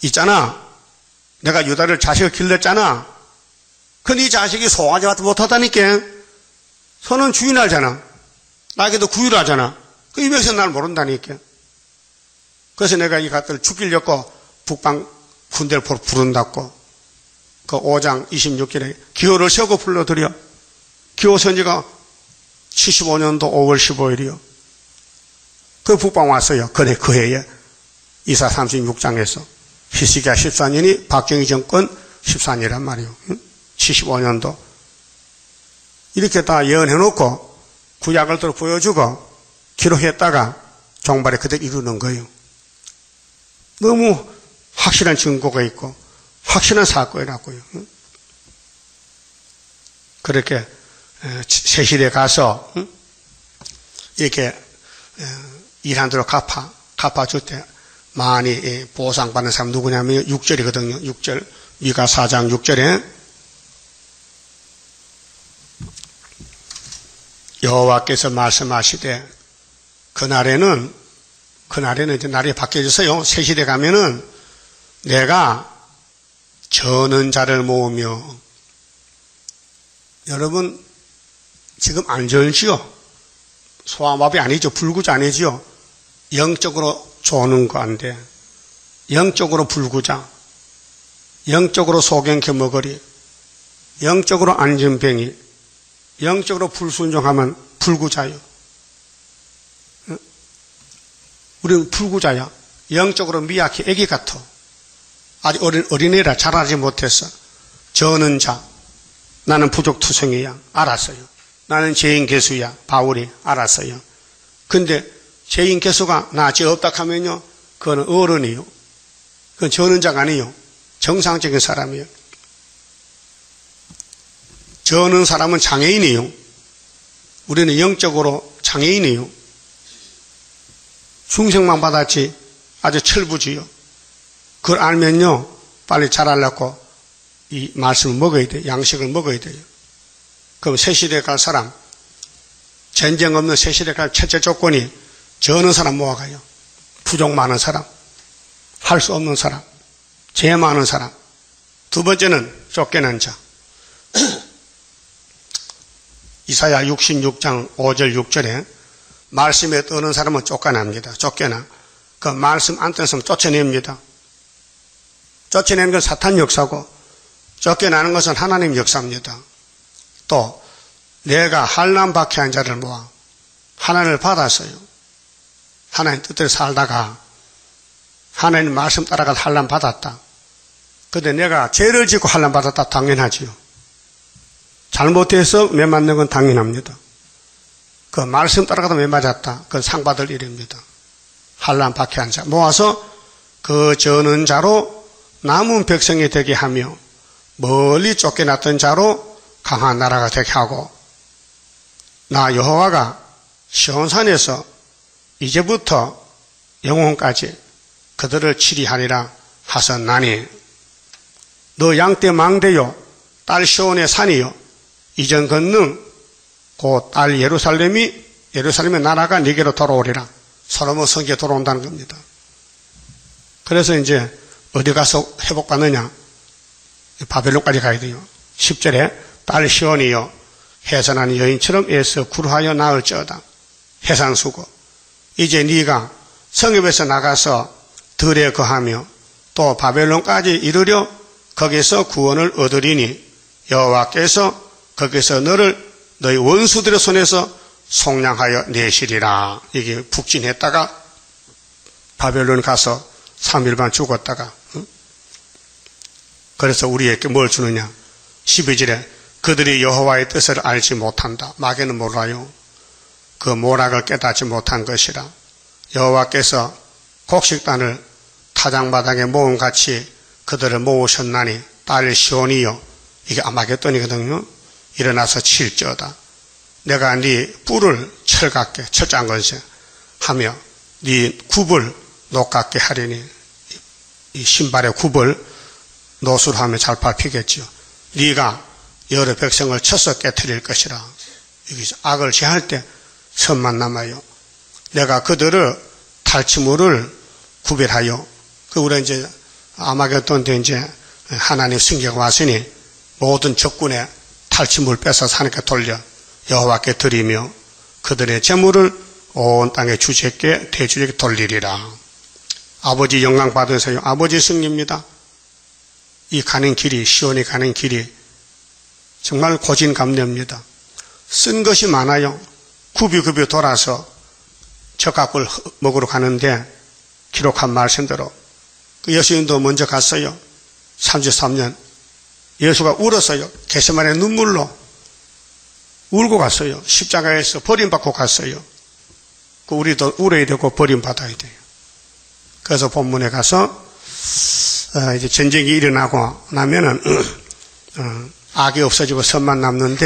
있잖아. 내가 유다를 자식을 길렀잖아. 근데 이 자식이 소화하지 못하다니까. 소는 주인하잖아. 나에게도 구휼하잖아. 그 이 백성 날 모른다니까. 그래서 내가 이 것들을 죽이려고 북방 군대를 부른다고. 그 5장 26절에 기호를 세우고 불러들여. 기호 선지가 75년도 5월 15일이요. 그 북방 왔어요. 그래, 그 해에. 이사 36장에서. 히스기야 14년이 박정희 정권 14년이란 말이에요. 75년도. 이렇게 다 예언해놓고 구약을 또 보여주고 기록했다가 종발에 그대로 이루는 거예요. 너무 확실한 증거가 있고 확실한 사건이라고요. 그렇게 세실에 가서 이렇게 일한 대로 갚아줄 때 많이 보상받는 사람 누구냐면 6절이거든요. 6절 미가 4장 6절에 여호와께서 말씀하시되 그날에는 이제 날이 바뀌어져서요. 세실에 가면은 내가 저는 자를 모으며 여러분 지금 안 절지요? 소아마비 아니죠. 불구자 아니죠. 영적으로 조는 거 안 돼. 영적으로 불구자, 영적으로 소경캐먹거리, 영적으로 안전뱅이, 영적으로 불순종하면 불구자요. 우리는 불구자야. 영적으로 미약해 애기 같아. 아직 어린애라 자라지 못했어. 저는 자. 나는 부족투성이야. 알았어요. 나는 죄인개수야. 바울이 알았어요. 근데 죄인개수가 나 죄 없다 하면요. 그거는 어른이요. 그건 저는 자가 아니요. 정상적인 사람이요. 저는 사람은 장애인이요. 우리는 영적으로 장애인이요. 중생만 받았지 아주 철부지요. 그걸 알면요. 빨리 자라려고 이 말씀을 먹어야 돼요. 양식을 먹어야 돼요. 그럼 새시대에 갈 사람, 전쟁 없는 새시대에 갈 첫째 조건이 저는 사람 모아가요. 부족 많은 사람, 할 수 없는 사람, 죄 많은 사람. 두 번째는 쫓겨난 자. 이사야 66장 5절 6절에 말씀에 떠는 사람은 쫓겨납니다. 쫓겨나. 그 말씀 안 떠는 사람은 쫓아냅니다. 쫓아내는 건 사탄 역사고 쫓겨나는 것은 하나님 역사입니다. 또 내가 환난 박해한 자를 모아 하나님을 받았어요. 하나님 뜻대로 살다가 하나님 말씀 따라가 환난 받았다. 근데 내가 죄를 짓고 환난 받았다 당연하지요. 잘못해서 매 맞는 건 당연합니다. 그 말씀 따라가다 매 맞았다. 그건 상 받을 일입니다. 환난 박해한 자 모아서 그 저는 자로 남은 백성이 되게 하며 멀리 쫓겨났던 자로 강한 나라가 되게 하고 나 여호와가 시온산에서 이제부터 영혼까지 그들을 치리하리라 하셨나니 너 양떼 망대요 딸 시온의 산이요 이전 건능 곧 딸 예루살렘의 나라가 네게로 돌아오리라. 솔로몬 성기에 돌아온다는 겁니다. 그래서 이제 어디 가서 회복받느냐? 바벨론까지 가야 돼요. 10절에 딸 시온이여 해산한 여인처럼 애써 구루하여 나을지어다. 해산수고 이제 네가 성읍에서 나가서 들에 거하며 또 바벨론까지 이르려 거기서 구원을 얻으리니 여호와께서 거기서 너를 너희 원수들의 손에서 속량하여 내시리라. 이게 북진했다가 바벨론 가서 3일 반 죽었다가 그래서 우리에게 뭘 주느냐 12절에 그들이 여호와의 뜻을 알지 못한다. 마귀는 몰라요. 그 모락을 깨닫지 못한 것이라. 여호와께서 곡식단을 타작마당에 모음같이 그들을 모으셨나니 딸 시온이여 이게 아마겟돈이거든요. 일어나서 칠지어다. 내가 네 뿔을 철 같게 철장 건세 하며 네 굽을 녹 같게 하리니 이 신발의 굽을 노수로 하면 잘 밟히겠지요. 네가 여러 백성을 쳐서 깨뜨릴 것이라. 여기서 악을 제할 때 선만 남아요. 내가 그들을 탈취물을 구별하여 그 우리 이제 아마겟돈 때 이제 하나님 승리가 왔으니 모든 적군의 탈취물 뺏어서 하나님께 돌려 여호와께 드리며 그들의 재물을 온 땅의 주제께 대주제께 돌리리라. 아버지 영광 받으세요. 아버지 승리입니다. 이 가는 길이, 시온이 가는 길이 정말 고진감래입니다. 쓴 것이 많아요. 굽이굽이 돌아서 젖값을 먹으러 가는데 기록한 말씀대로 그 예수님도 먼저 갔어요. 33년 예수가 울었어요. 겟세마네 눈물로 울고 갔어요. 십자가에서 버림받고 갔어요. 그 우리도 울어야 되고 버림받아야 돼요. 그래서 본문에 가서 이제 전쟁이 일어나고 나면은 악이 없어지고 선만 남는데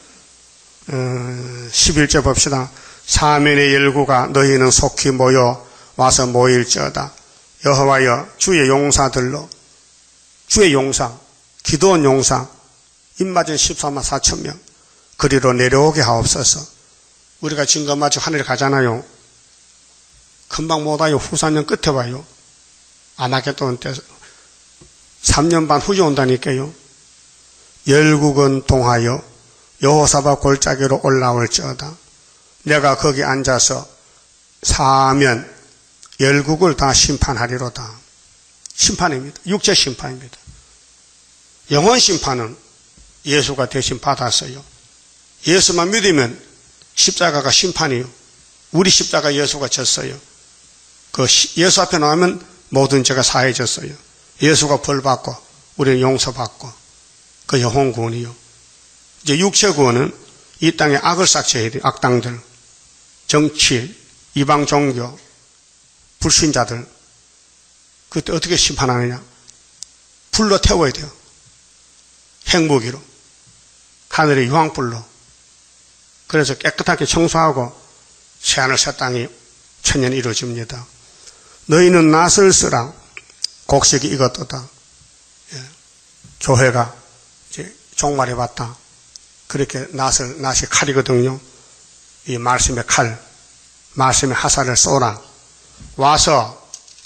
11절 봅시다. 사면의 열구가 너희는 속히 모여 와서 모일지어다. 여호와여 주의 용사들로 주의 용사 기도원 용사 입맞은 14만 4천 명 그리로 내려오게 하옵소서. 우리가 진검맞추고 하늘에 가잖아요. 금방 못 와요. 후사년 끝에 와요. 아마겟돈 때 3년 반 후에 온다니까요. 열국은 동하여 여호사밧 골짜기로 올라올지어다. 내가 거기 앉아서 사면 열국을 다 심판하리로다. 심판입니다. 육체 심판입니다. 영원 심판은 예수가 대신 받았어요. 예수만 믿으면 십자가가 심판이요. 우리 십자가 예수가 졌어요. 그 예수 앞에 나오면 모든 죄가 사해졌어요. 예수가 벌받고 우리는 용서받고 그 영혼 구원이요. 이제 육체 구원은 이 땅에 악을 싹쳐야 돼요. 악당들, 정치, 이방 종교, 불신자들. 그때 어떻게 심판하느냐? 불로 태워야 돼요. 핵무기로. 하늘의 유황불로. 그래서 깨끗하게 청소하고 새하늘 새 땅이 천년이 이루어집니다. 너희는 낫을 쓰라. 곡식이 익었도다. 예. 교회가 이제 종말해 봤다. 그렇게 낫이 칼이거든요. 이 말씀의 칼, 말씀의 화살을 쏘라. 와서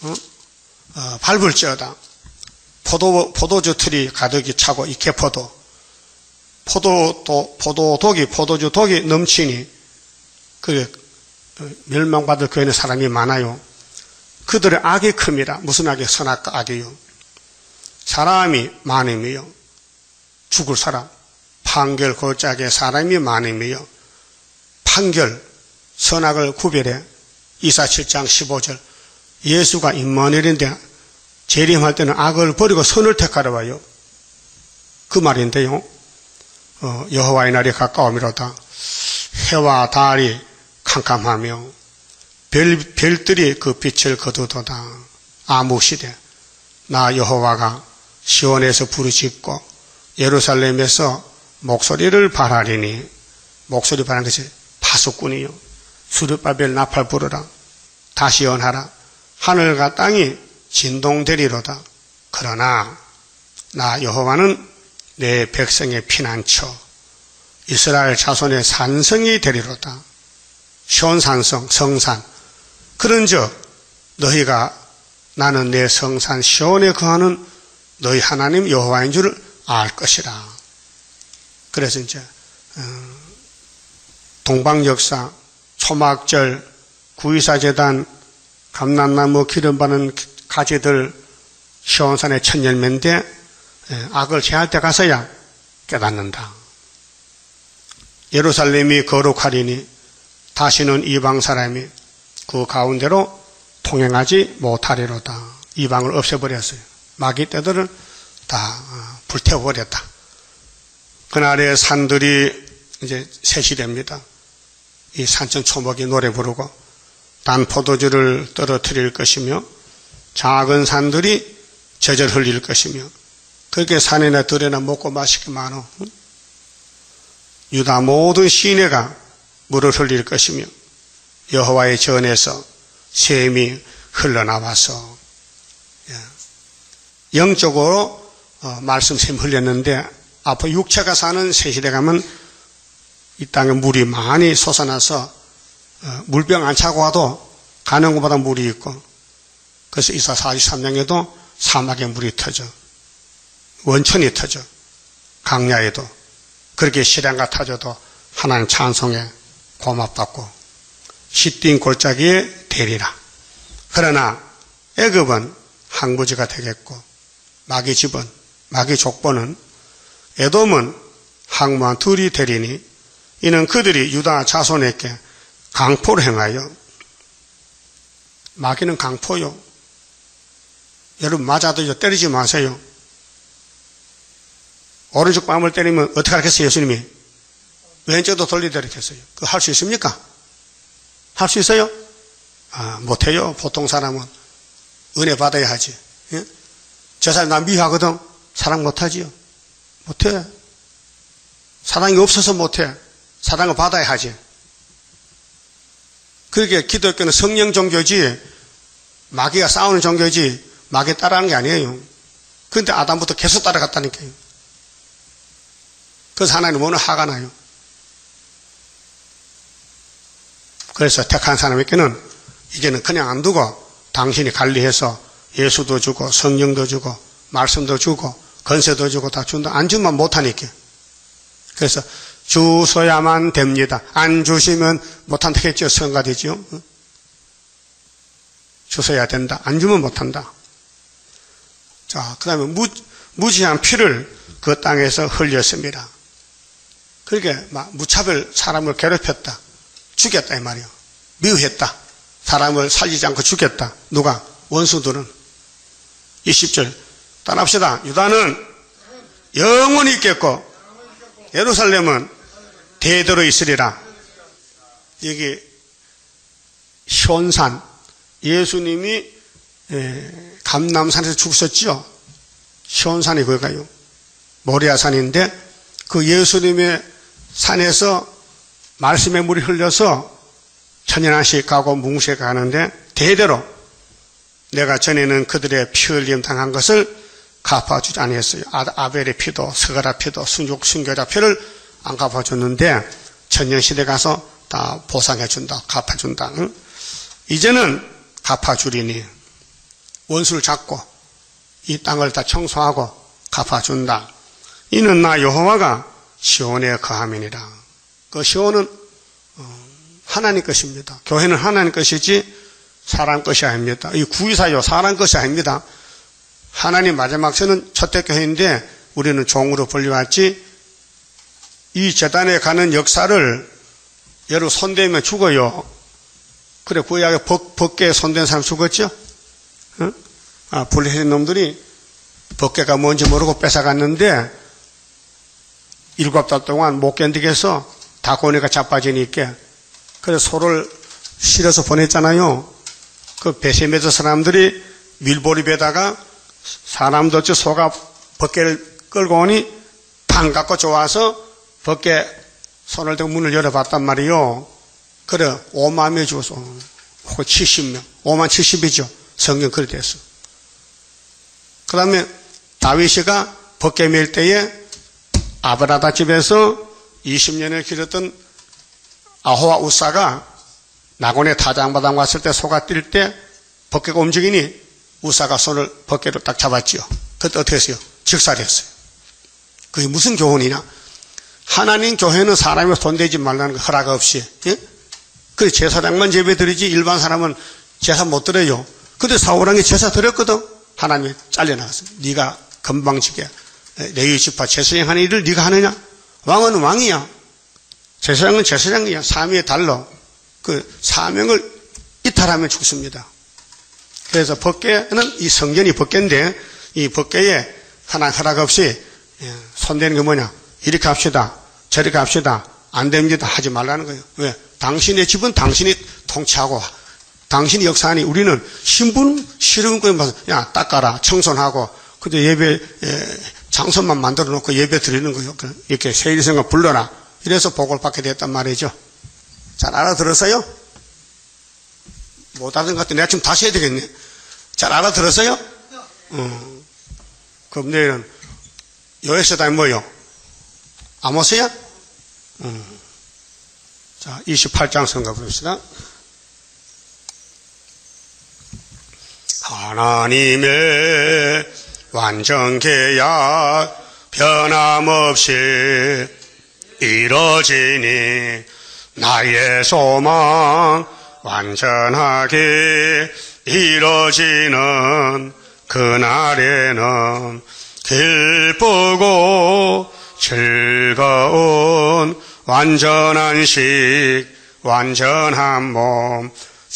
밟을지어다. 포도주 틀이 가득히 차고 이 개포도 포도주 독이 넘치니 그 멸망받을 교회는 사람이 많아요. 그들의 악이 큼이라. 무슨 악이? 선악과 악이요. 사람이 많음이요. 죽을 사람. 판결 골짜기에 사람이 많음이요. 판결, 선악을 구별해. 이사 7장 15절. 예수가 임마누엘인데 재림할 때는 악을 버리고 선을 택하러 와요. 그 말인데요. 여호와의 날이 가까움이로다. 해와 달이 캄캄하며 별들이 그 빛을 거두도다. 암흑시대 나 여호와가 시온에서 부르짖고 예루살렘에서 목소리를 발하리니. 목소리 발하는 것이 파수꾼이요. 수르바벨 나팔 부르라. 다시 연하라. 하늘과 땅이 진동되리로다. 그러나 나 여호와는 내 백성의 피난처 이스라엘 자손의 산성이 되리로다. 시온산성 성산. 그런즉 너희가 나는 내 성산 시온에 거하는 너희 하나님 여호와인 줄 알 것이라. 그래서 이제 동방역사, 초막절, 구이사제단, 감람나무 기름 바른 가지들 시온산의 첫 열매인데 악을 제할 때 가서야 깨닫는다. 예루살렘이 거룩하리니 다시는 이방 사람이 그 가운데로 통행하지 못하리로다. 이방을 없애버렸어요. 마귀 떼들을 다 불태워버렸다. 그날의 산들이 이제 셋이 됩니다. 이 산천 초목이 노래 부르고 단 포도주를 떨어뜨릴 것이며 작은 산들이 젖을 흘릴 것이며 그렇게 산이나 들에나 먹고 마시기 많어. 유다 모든 시내가 물을 흘릴 것이며 여호와의 전에서 샘이 흘러나와서 영적으로 말씀 샘 흘렸는데 앞으로 육체가 사는 새 시대 가면 이 땅에 물이 많이 솟아나서 물병 안 차고 와도 가는 것보다 물이 있고 그래서 이사 43장에도 사막에 물이 터져. 원천이 터져. 강야에도. 그렇게 시련과 터져도 하나님 찬송에 고맙받고 시뛴 골짜기에 되리라. 그러나 애굽은 항구지가 되겠고 마귀 집은 마귀 족보는 에돔은 항무한 둘이 되리니 이는 그들이 유다 자손에게 강포를 행하여 마귀는 강포요. 여러분 맞아도 때리지 마세요. 오른쪽 뺨을 때리면 어떻게 하겠어요 예수님이? 왼쪽도 돌리도록 했어요. 그거 할 수 있습니까? 할 수 있어요? 못해요. 보통 사람은 은혜 받아야 하지. 예? 저 사람 나 미워하거든. 사랑 못하지요. 못해. 사랑이 없어서 못해. 사랑을 받아야 하지. 그렇게 기독교는 성령 종교지 마귀가 싸우는 종교지 마귀 따라하는 게 아니에요. 그런데 아담부터 계속 따라갔다니까요. 그래서 하나님 오늘 화가 나요. 그래서 택한 사람에게는 이제는 그냥 안 두고 당신이 관리해서 예수도 주고 성령도 주고 말씀도 주고 건세도 주고 다 준다. 안 주면 못하니까. 그래서 주셔야만 됩니다. 안 주시면 못한다 했죠. 성가되지요. 주셔야 된다. 안 주면 못한다. 자, 그 다음에 무지한 피를 그 땅에서 흘렸습니다. 그렇게 막 무차별 사람을 괴롭혔다. 죽였다 이 말이요. 미워했다. 사람을 살리지 않고 죽였다. 누가? 원수들은. 20절 따라합시다. 유다는 영원히 있겠고 예루살렘은 대대로 있으리라. 여기 시온산 예수님이 감람산에서 죽으셨죠. 시온산이 그거가요. 모리아산인데 그 예수님의 산에서 말씀의 물이 흘려서 천연한씩 가고 뭉시에 가는데 대대로 내가 전에는 그들의 피 흘림 당한 것을 갚아주지 아니했어요. 아벨의 피도 스가랴 피도 순교자 피를 안 갚아줬는데 천년시대 가서 다 보상해준다. 갚아준다. 응? 이제는 갚아주리니 원수를 잡고 이 땅을 다 청소하고 갚아준다. 이는 나 여호와가 시온에 거함이니라. 그 시온은 하나님 것입니다. 교회는 하나님 것이지 사람 것이 아닙니다. 이 구의사요 사람 것이 아닙니다. 하나님 마지막 선은 초대교회인데 우리는 종으로 불려왔지. 이 재단에 가는 역사를 여러분 손대면 죽어요. 그래 구약에 법궤에 손댄 사람 죽었죠? 응? 블레셋 놈들이 법궤가 뭔지 모르고 뺏어갔는데 7달 동안 못 견디겠어. 다고니가 자빠지니까 그래서 소를 실어서 보냈잖아요. 그 베세메드 사람들이 밀보리배다가 사람도 없이 소가 법궤를 끌고 오니 반갑고 좋아서 법궤 손을 대고 문을 열어봤단 말이요. 그래 5만 명이 죽었어. 혹은 70명 5만 70이죠. 성경 그렇게 됐어. 그 다음에 다윗이가 법궤 맬 때에 아브라다 집에서 20년을 기르던 아호와 우사가 나곤에 타장바당 왔을 때 소가 뛸 때 법궤가 움직이니 우사가 손을 법궤로 딱 잡았지요. 그때 어떻게 했어요? 직살했어요. 그게 무슨 교훈이냐? 하나님 교회는 사람이 손대지 말라는 거 허락 없이. 예? 그래 제사장만 예배 드리지 일반 사람은 제사 못 드려요. 근데 사울왕이 제사 드렸거든. 하나님이 잘려나갔어요. 네가 건방지게 레위 지파 제사장 하는 일을 네가 하느냐? 왕은 왕이야. 제사장은 제사장이야. 사명이 달라. 그 사명을 이탈하면 죽습니다. 그래서 법궤는 이 성전이 법궤인데 이 법궤에 하나 허락 없이 손대는 게 뭐냐? 이렇게 합시다. 저렇게 합시다. 안 됩니다. 하지 말라는 거예요. 왜? 당신의 집은 당신이 통치하고 당신이 역사하니 우리는 신분 실험권 봐서 야 닦아라 청소하고 근데 예배 장소만 만들어 놓고 예배 드리는 거예요. 이렇게 세일성을 불러라. 이래서 복을 받게 됐단 말이죠. 잘 알아들었어요? 못 알아듣은 것 같아. 내가 지금 다시 해야 되겠네. 잘 알아들었어요? 그럼 내일은 요에스다이 뭐요? 아모스야? 자, 28장 성가 봅시다. 하나님의 완전 계약 변함없이 이뤄지니 나의 소망 완전하게 이뤄지는 그날에는 기쁘고 즐거운 완전한 식 완전한 몸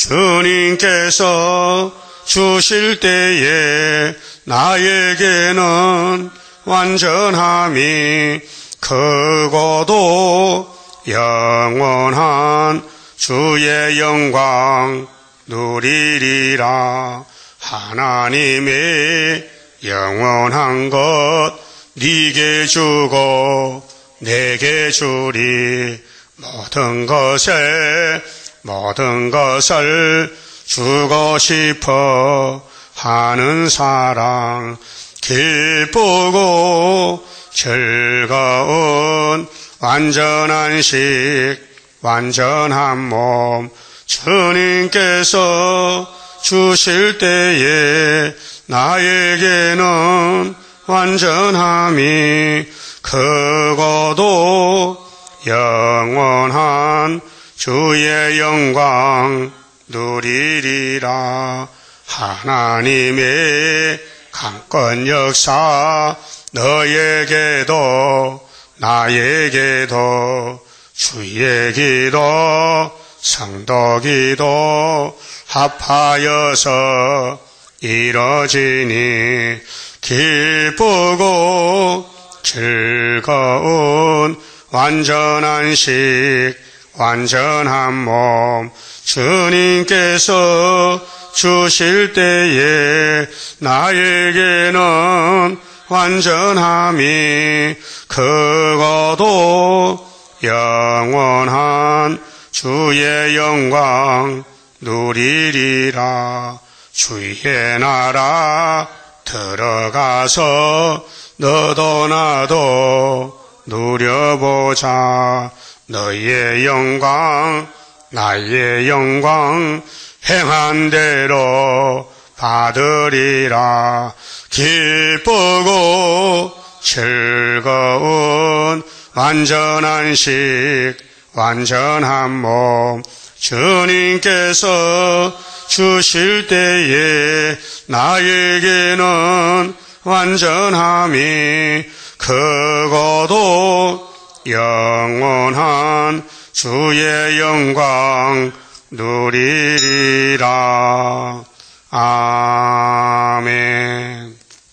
주님께서 주실 때에 나에게는 완전함이 크고도 영원한 주의 영광 누리리라. 하나님의 영원한 것 네게 주고 내게 주리. 모든 것을 주고 싶어 하는 사랑 기쁘고 즐거운 완전한 식 완전한 몸 주님께서 주실 때에 나에게는 완전함이 크고도 영원한 주의 영광 누리리라. 하나님의 강권 역사 너에게도 나에게도 주의 기도 성도 기도 합하여서 이뤄지니 기쁘고 즐거운 완전한 식 완전한 몸 주님께서 주실 때에 나에게는 완전함이 크고도 영원한 주의 영광 누리리라. 주의 나라 들어가서 너도 나도 누려보자. 너의 영광 나의 영광 행한 대로 받으리라. 기쁘고 즐거운 완전한 식 완전한 몸 주님께서 주실 때에 나에게는 완전함이 크고도 영원한 주의 영광 누리리라. 아멘.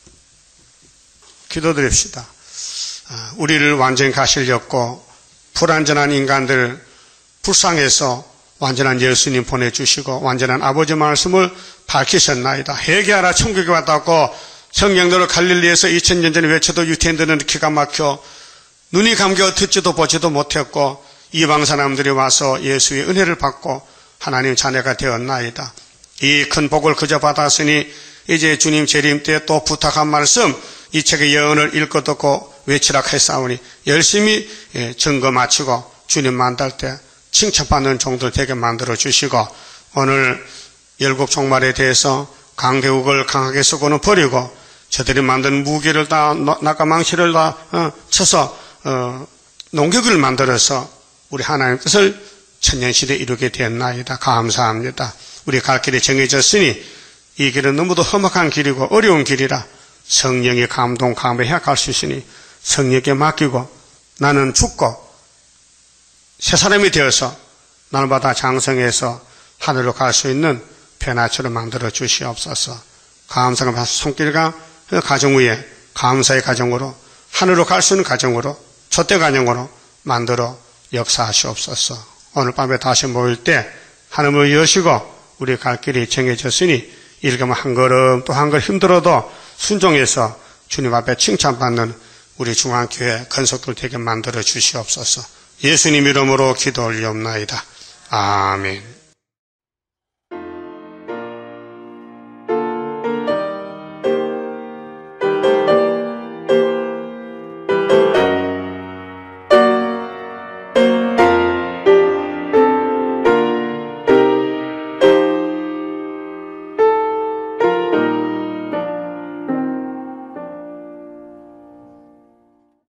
기도드립시다. 우리를 완전히 가시려고 불완전한 인간들 불쌍해서 완전한 예수님 보내주시고 완전한 아버지 말씀을 밝히셨나이다. 회개하라 천국에 왔다고 성경대로 갈릴리에서 2000년 전에 외쳐도 유태인들은 기가 막혀 눈이 감겨 듣지도 보지도 못했고 이방 사람들이 와서 예수의 은혜를 받고 하나님 자녀가 되었나이다. 이 큰 복을 그저 받았으니 이제 주님 재림 때 또 부탁한 말씀 이 책의 예언을 읽고 듣고 외치라 했사오니 열심히 증거 마치고 주님 만날 때 칭찬받는 종들 되게 만들어 주시고 오늘 열국 종말에 대해서 강대국을 강하게 쓰고는 버리고 저들이 만든 무기를 다 낙가망치를 다 쳐서 농격을 만들어서 우리 하나님 뜻을 천년시대에 이루게 되었나이다. 감사합니다. 우리 갈 길이 정해졌으니 이 길은 너무도 험악한 길이고 어려운 길이라 성령의 감동 감회해 갈 수 있으니 성령께 맡기고 나는 죽고 새 사람이 되어서 날마다 장성해서 하늘로 갈 수 있는 변화처럼 만들어 주시옵소서. 감사가 손길과 가정 위에 감사의 가정으로 하늘로 갈 수 있는 가정으로 촛대 가정으로 만들어 역사하시옵소서. 오늘 밤에 다시 모일 때 하늘을 여시고 우리 갈 길이 정해졌으니 이렇게만 한 걸음 또 한 걸음 힘들어도 순종해서 주님 앞에 칭찬받는 우리 중앙교회 건속들 되게 만들어 주시옵소서. 예수님 이름으로 기도 올리옵나이다. 아멘.